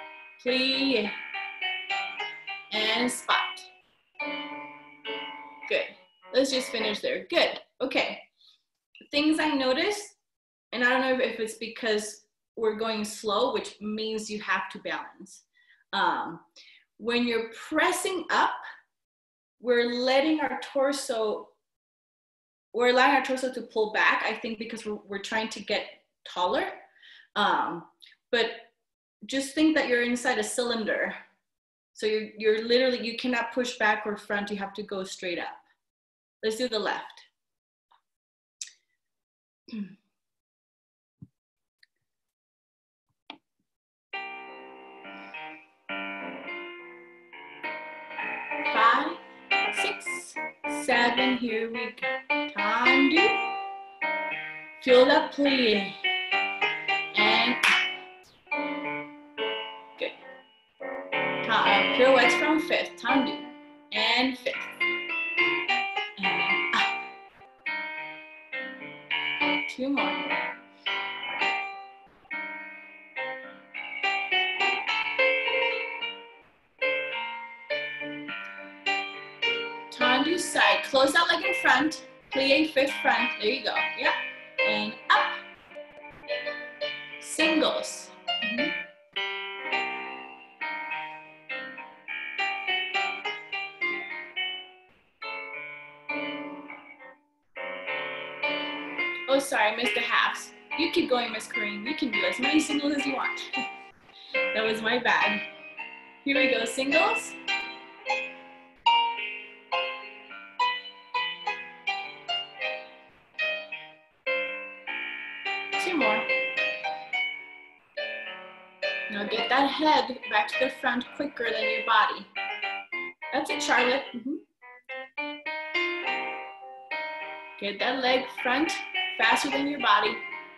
plie, and spot. Let's just finish there. Good. Okay. Things I noticed, and I don't know if it's because we're going slow, which means you have to balance. Um, when you're pressing up, we're letting our torso, we're allowing our torso to pull back, I think because we're, we're trying to get taller. Um, but just think that you're inside a cylinder. So you're, you're literally, you cannot push back or front, you have to go straight up. Let's do the left. Five, six, seven, here we go. Tendu. Feel that plie. And good. Uh, pirouettes from fifth. Tendu. And fifth. And up. Two more. Tendu side. Close that leg in front. Plie fifth front. There you go. Yeah. And up. Singles. Mm-hmm. Oh, sorry, I missed the halves. You keep going, Miss Corinne. You can do as many singles as you want. That was my bad. Here we go, singles. Two more. Now get that head back to the front quicker than your body. That's it, Charlotte. Mm-hmm. Get that leg front faster than your body.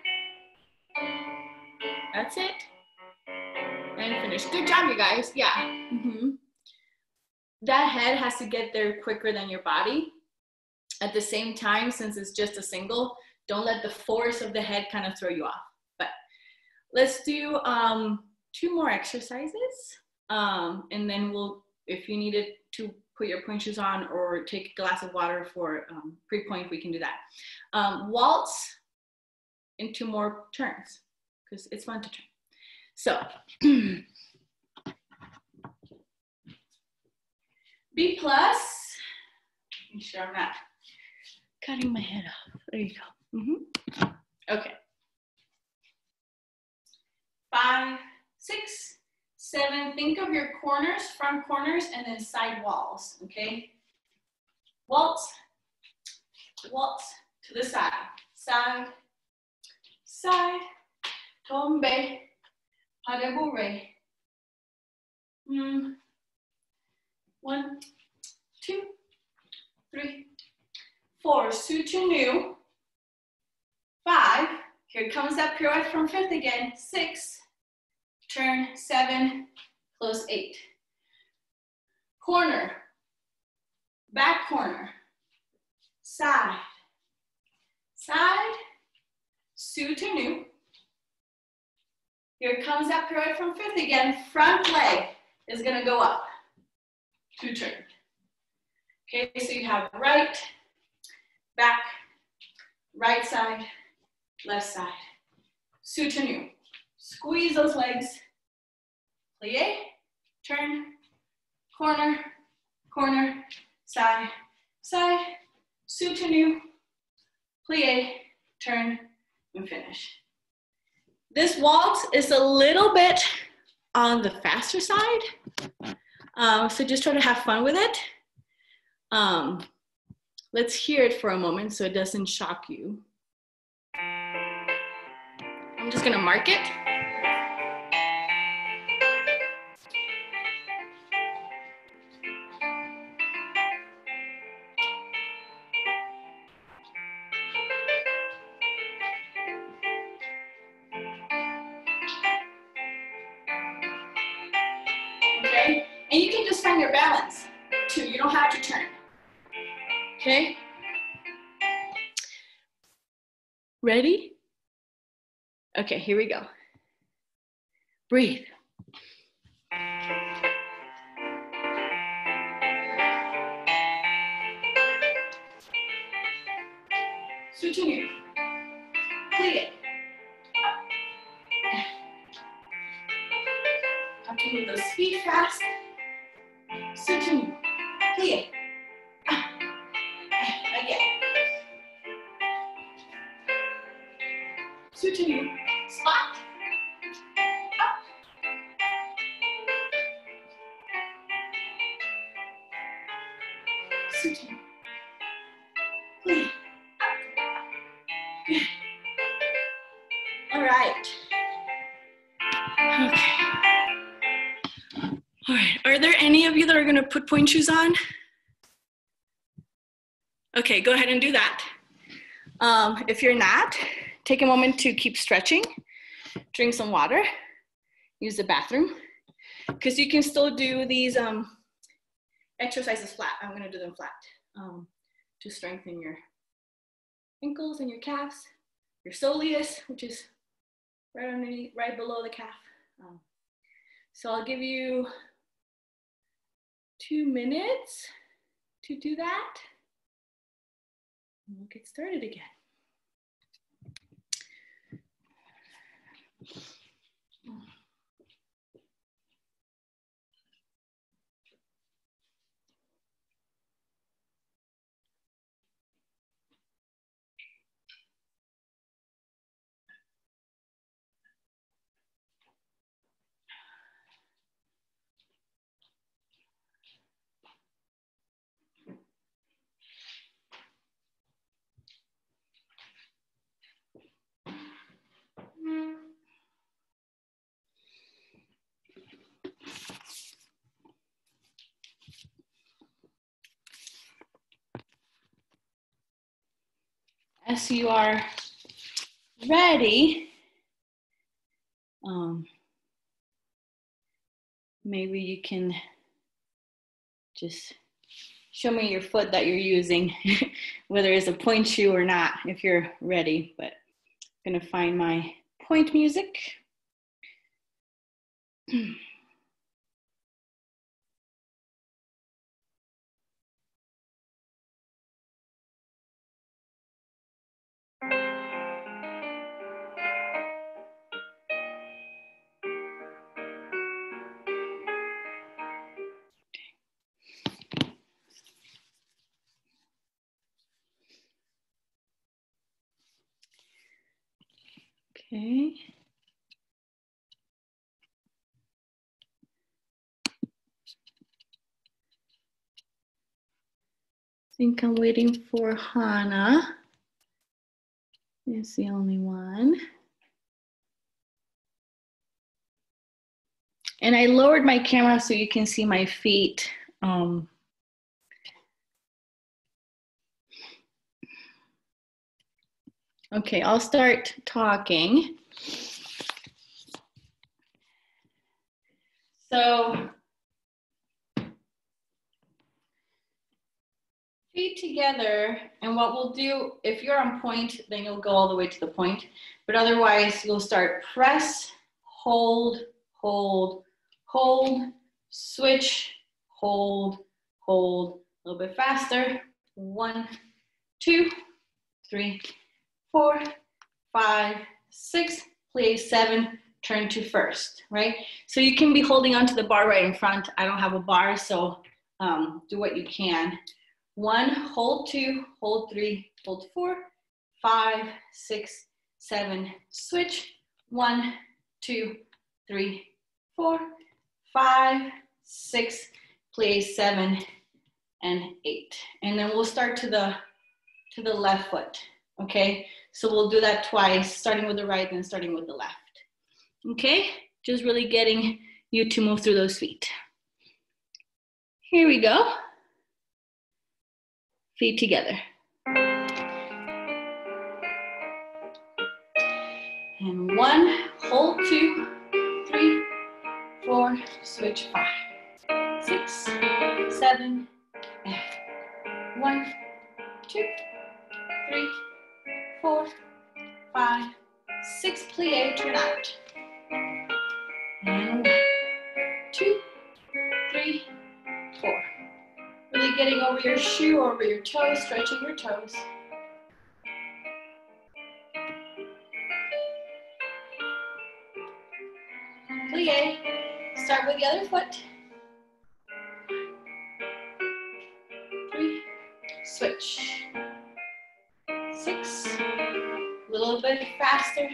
That's it. And finish. Good job, you guys. Yeah. Mm-hmm. That head has to get there quicker than your body. At the same time, since it's just a single, don't let the force of the head kind of throw you off. But let's do um, two more exercises. Um, and then we'll, if you needed to put your point shoes on or take a glass of water for um, pre-point, we can do that. Um, waltz in two more turns, because it's fun to turn. So, B plus, make sure I'm not cutting my head off. There you go. Mm-hmm. Okay. Five, six, seven. Think of your corners, front corners, and then side walls, okay? Waltz, waltz to the side, side, side, tombe, parebure. Mm. One, two, three, four, soutenu. Five, here comes that pirouette from fifth again. Six, turn, seven, close eight. Corner, back corner, side, side, soutenu. Here comes that pirouette from fifth again. Front leg is gonna go up. Two turn. Okay, so you have right, back, right side, left side. Soutenu. Squeeze those legs. Plie, turn, corner, corner, side, side, soutenu, plie, turn, and finish. This waltz is a little bit on the faster side. Um, so just try to have fun with it. Um, let's hear it for a moment so it doesn't shock you. I'm just gonna mark it. Okay, and you can just find your balance too. You don't have to turn. Okay? Ready? Okay, here we go. Breathe. Switching you. Plie. Have to move those feet fast. Switching you. Plie. Again. Switching you. Spot. Up. Switching. Plie. Good. All right. Okay. All right. Are there any of you that are going to put point shoes on? Okay, go ahead and do that. Um, if you're not, take a moment to keep stretching, drink some water, use the bathroom, because you can still do these um, exercises flat. I'm going to do them flat um, to strengthen your ankles and your calves, your soleus, which is right underneath, right below the calf. Um, so I'll give you two minutes to do that. And we'll get started again. As you are ready, um, maybe you can just show me your foot that you're using, whether it's a point shoe or not, if you're ready. But I'm gonna find my point music. Okay. I think I'm waiting for Hannah. It's the only one. And I lowered my camera so you can see my feet. Um, okay, I'll start talking. So, feet together, and what we'll do, if you're on point, then you'll go all the way to the point. But otherwise, you'll start press, hold, hold, hold, switch, hold, hold, a little bit faster. One, two, three, four, five, six, plie seven, turn to first, right? So you can be holding onto the bar right in front. I don't have a bar, so um, do what you can. One, hold two, hold three, hold four, five, six, seven, switch. One, two, three, four, five, six, plie seven, and eight. And then we'll start to the, to the left foot, okay? So we'll do that twice, starting with the right and starting with the left. Okay, just really getting you to move through those feet. Here we go. Feet together. And one, hold two, three, four, switch five, six, seven, and one, two, three, four, five, six, plie, turn out. And one, two, three, four. Really getting over your shoe, over your toes, stretching your toes. plie. Start with the other foot. Three, switch. Six, a little bit faster.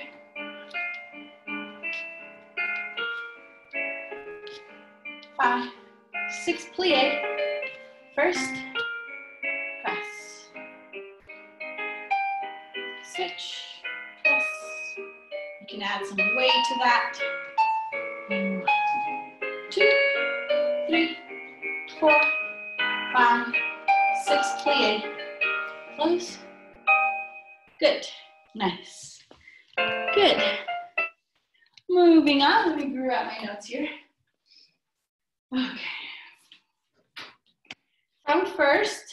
Five, six, plie. First, press. Switch, press. You can add some weight to that. One, two, three, four, five, six, plie. Close. Good. Nice. Good. Moving on. Let me grab my notes here. Okay. From first,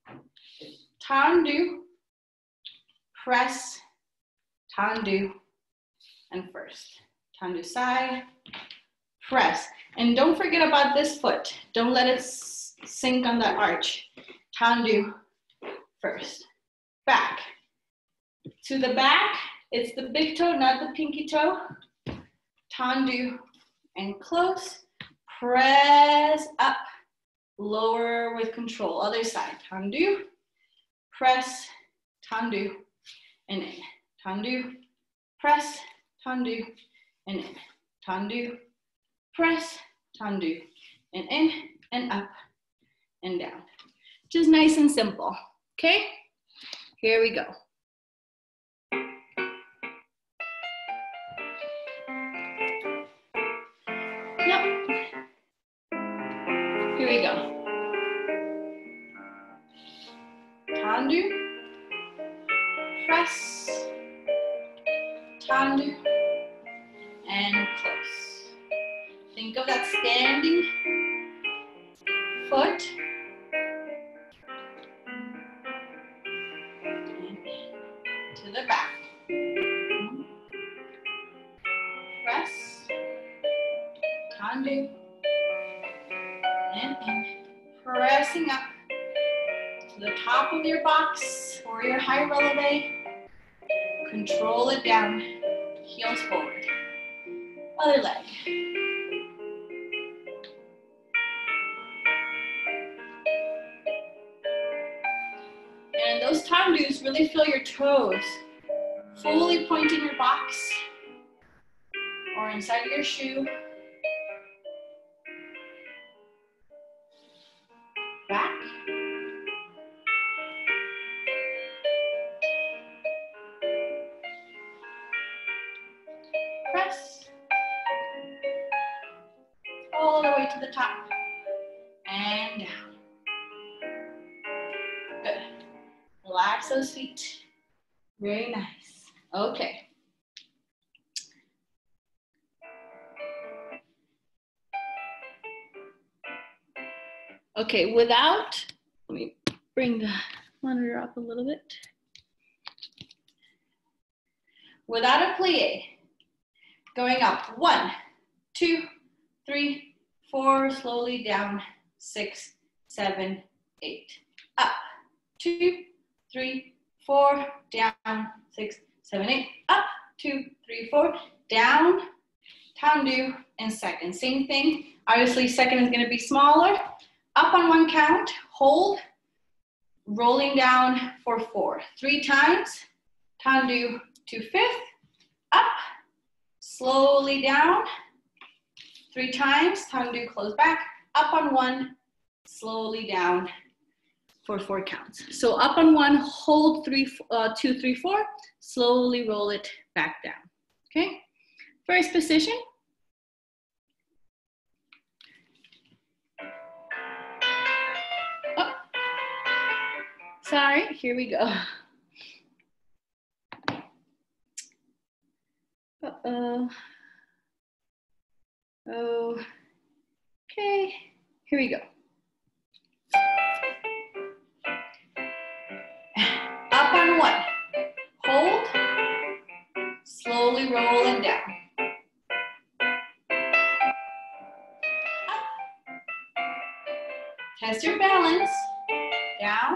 tendu, press, tendu, and first. Tendu side, press. And don't forget about this foot. Don't let it sink on that arch. Tendu, first. Back. To the back, it's the big toe, not the pinky toe. Tendu and close. Press up. Lower with control. Other side. Tendu. Press. Tendu. And in. Tendu. Press. Tendu. And in. Tendu. Press. Tendu. And in and up and down. Just nice and simple. Okay? Here we go. Yep. Here we go. Tendu, press, tendu, and close. Think of that standing foot. And to the back. Press, tendu, and in. Pressing up to the top of your box or your high releve. Control it down, heels forward. Other leg. And those tendus, really feel your toes fully pointing your box or inside of your shoe. Back. Press. All the way to the top. And down. Good. Relax those feet. Very nice. Okay. Okay, without, let me bring the monitor up a little bit. Without a plie, going up, one, two, three, four, slowly down, six, seven, eight, up, two, three, four, down, six, seven, eight, up, two, three, four, down, tendu, and second. Same thing, obviously second is gonna be smaller. Up on one count, hold, rolling down for four. Three times, tendu to fifth, up, slowly down. Three times, tendu, close back, up on one, slowly down for four counts. So up on one, hold three, uh, two, three, four, slowly roll it back down, okay? First position. Sorry, here we go. Uh-oh. Oh. Okay, here we go. Up on one. Hold. Slowly roll it down. Up. Test your balance. Down.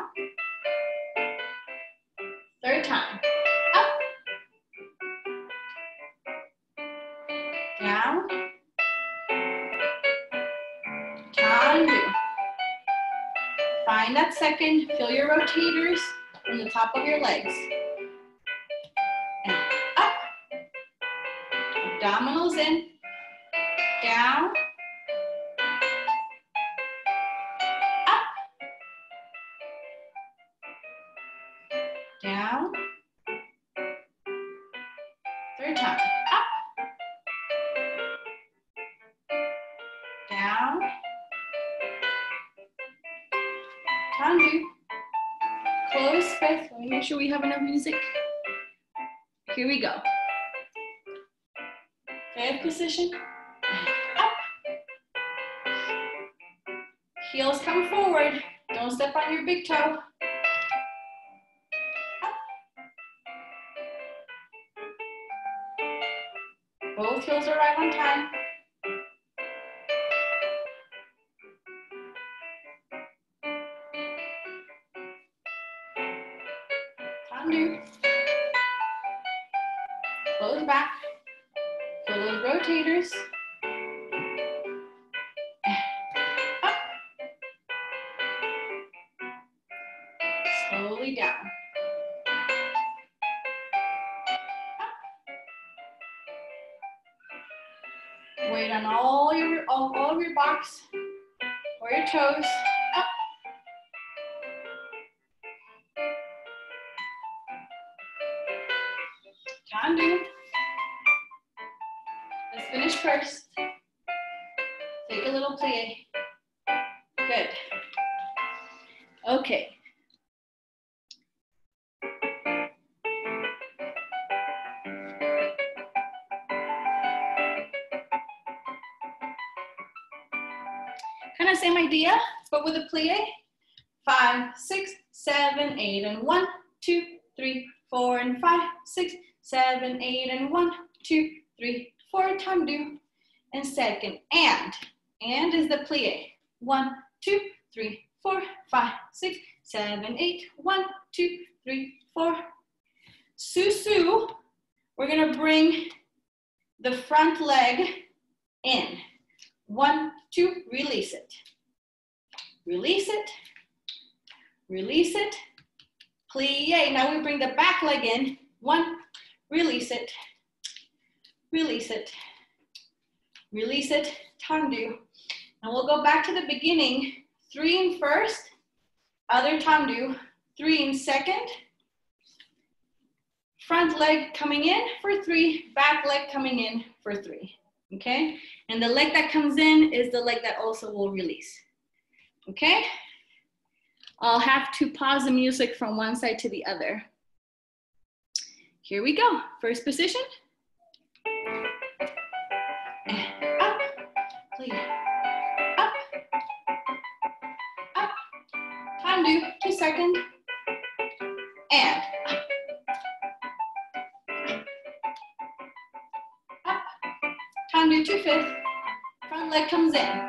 Third time. Up. Down. Find that second, feel your rotators from the top of your legs. And up, abdominals in, down, up, down, third time, up, down, tandu, close fifth. Let me make sure we have enough music. Here we go. Fifth position, up. Heels come forward. Don't step on your big toe. Up. Both heels are right on time. Tandu. Close back. Feel those rotators. Up. Slowly down. Up. Weight on all your all, all of your box or your toes. Up. Tandu. Let's finish first. Take a little plie. Good. Okay. Kind of same idea, but with a plie. Five, six, seven, eight, and one, two, three, four, and five, six, seven, eight, and one, two, three, four, tandu, and second, and, and is the plie. One, two, three, four, five, six, seven, eight, one, two, three, four. Susu, we're gonna bring the front leg in. One, two, release it. Release it, release it, plie. Now we bring the back leg in. One, release it, release it, release it, tandu. And we'll go back to the beginning. Three in first, other tandu, three in second. Front leg coming in for three, back leg coming in for three, okay? And the leg that comes in is the leg that also will release, okay? I'll have to pause the music from one side to the other. Here we go, first position. And up, please, up, up, tandu, two second, and up. Up, tandu, two fifth, front leg comes in.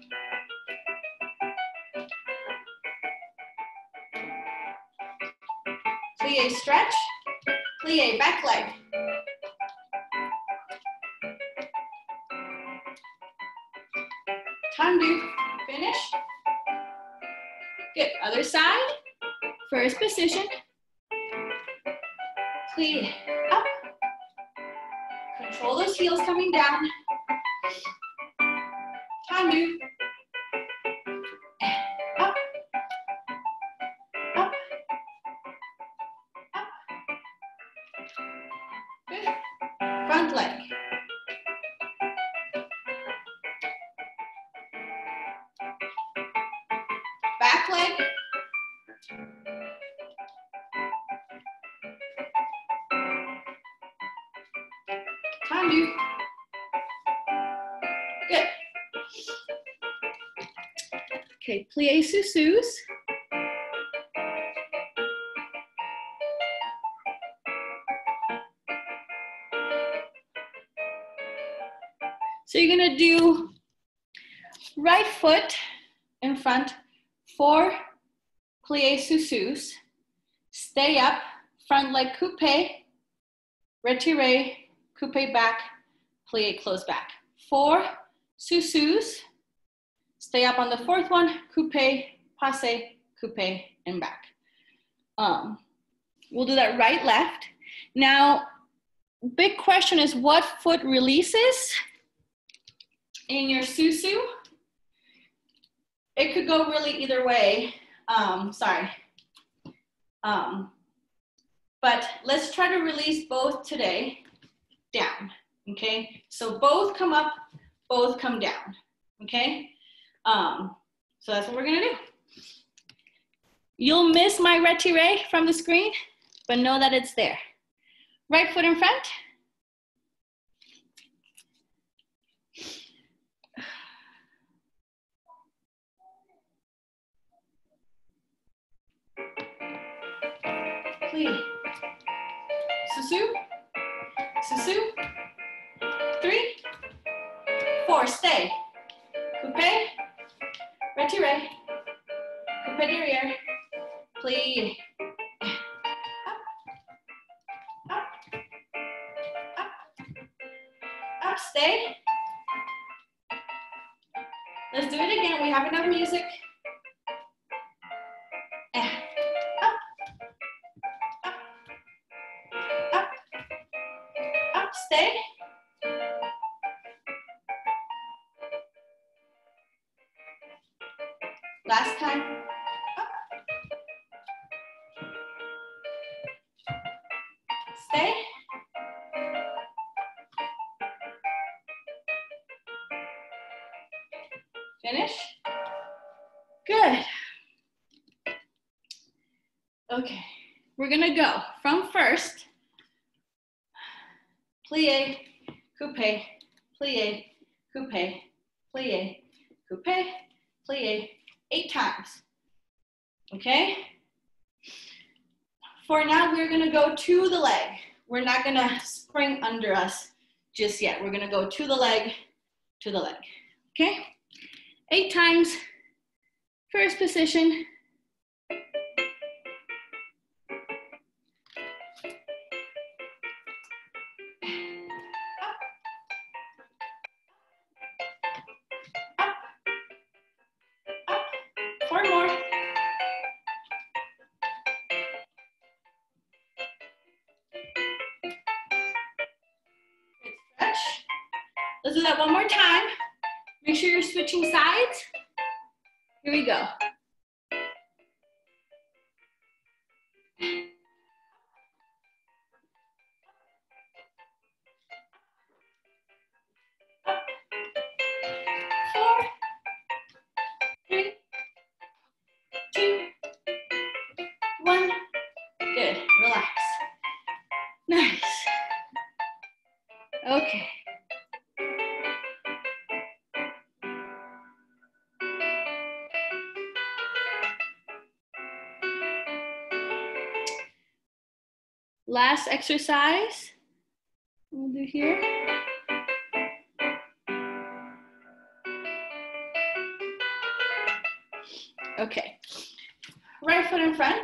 Plie stretch, plie back leg. Tandu, finish. Good, other side. First position. Plie up. Control those heels coming down. Tandu. Up. Up. Up. Good. Front leg. Back leg. Tandu. Good. Okay, plie susus. So you're gonna do right foot in front, four plie susus, stay up, front leg coupe, retire, coupe back, plie close back. Four susus, stay up on the fourth one, coupe, passe, coupe, and back. Um, we'll do that right, left. Now, big question is what foot releases in your susu? It could go really either way. Um, sorry. Um, but let's try to release both today down, okay? So both come up, both come down, okay? Um, so that's what we're gonna do. You'll miss my retiré from the screen, but know that it's there. Right foot in front. Plie. Susu. Susu. Three. Four. Stay. Coupe. Retiré. Coupe derrière. Plie. Up. Up. Up. Up. Stay. Let's do it again. We have enough music. Stay. Last time. Up. Stay. Finish. Good. Okay, we're gonna go from first. Plie, coupe, plie, coupe, plie, coupe, plie, eight times, okay? For now, we're gonna go to the leg. We're not gonna spring under us just yet. We're gonna go to the leg, to the leg, okay? Eight times, first position. Four more. Good stretch. Let's do that one more time. Make sure you're switching sides. Here we go. Up. Four. Three. Two. One. Good. Relax. Nice. Okay. Last exercise we'll do here. Okay. Right foot in front.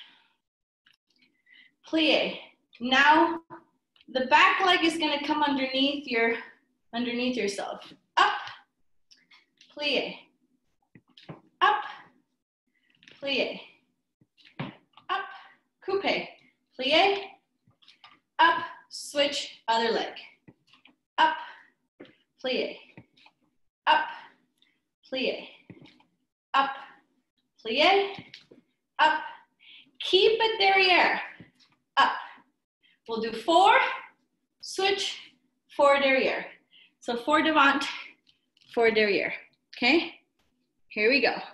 Plie. Now the back leg is going to come underneath your underneath yourself. Up. Plie. Up. Plie. Up. Coupe. Plie. Up. Switch other leg. Up. Plie. Up. Plie. Up. Plie. Up. Keep it derriere. Up. We'll do four. Switch. Four derriere. So four devant. Four derriere. Okay. Here we go.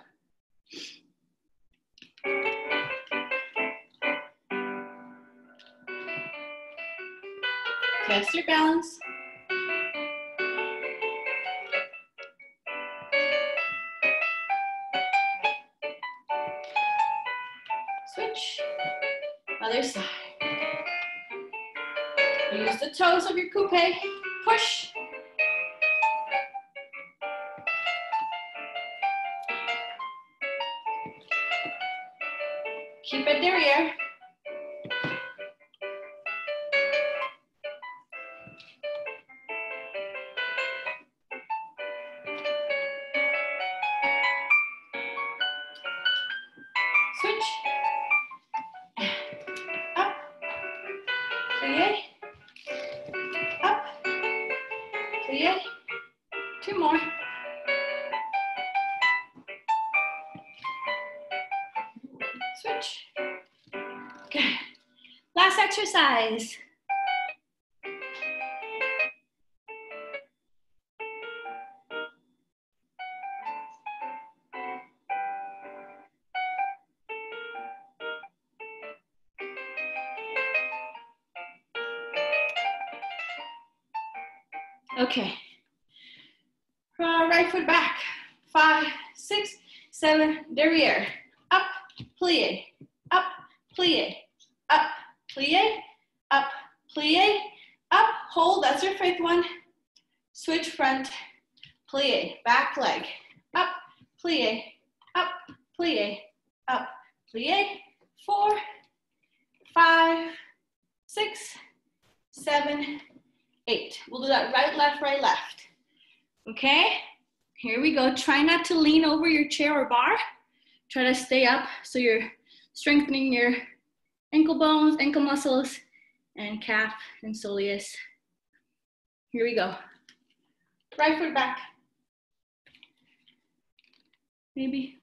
Test your balance. Switch. Other side. Use the toes of your coupe. Push. Keep it derriere. switch, up, plie, up, plie, two more. Switch. Good. Last exercise. Okay. Uh, right foot back. Five, six, seven, derriere. Up, plie, up, plie, up, plie, up, plie, up, hold, that's your fifth one. Switch front, plie, back leg, up, plie, up, plie, up, plie, four, five, six, seven, eight. We'll do that right, left, right, left. Okay, here we go. Try not to lean over your chair or bar. Try to stay up so you're strengthening your ankle bones, ankle muscles, and calf and soleus. Here we go. Right foot back. Maybe.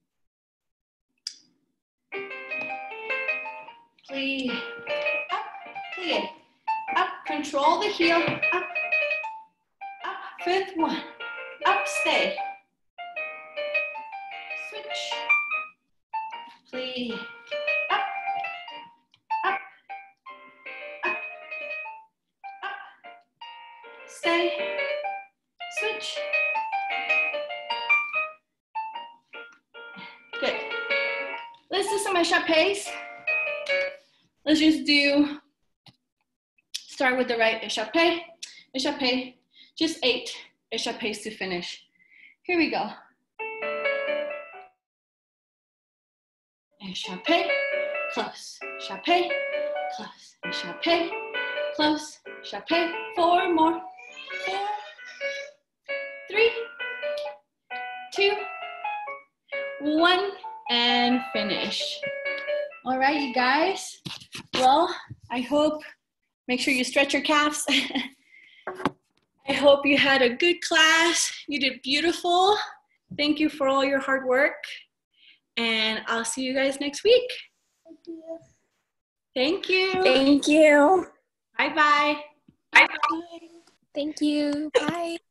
Plie, up, plie, up, control the heel, up, up, fifth one, up, stay. Switch, plie, up, up, up, up, stay, switch. Good. Let's do some échappés. Let's just do, start with the right échappé, échappé, just eight échappés to finish. Here we go. Échappé, close, échappé, close, échappé, close, échappé, four more, four, three, two, one, and finish. All right, you guys. Well, I hope, make sure you stretch your calves. I hope you had a good class. You did beautiful. Thank you for all your hard work. And I'll see you guys next week. Thank you. Thank you. Thank you. Bye-bye. Bye. Thank you. Bye.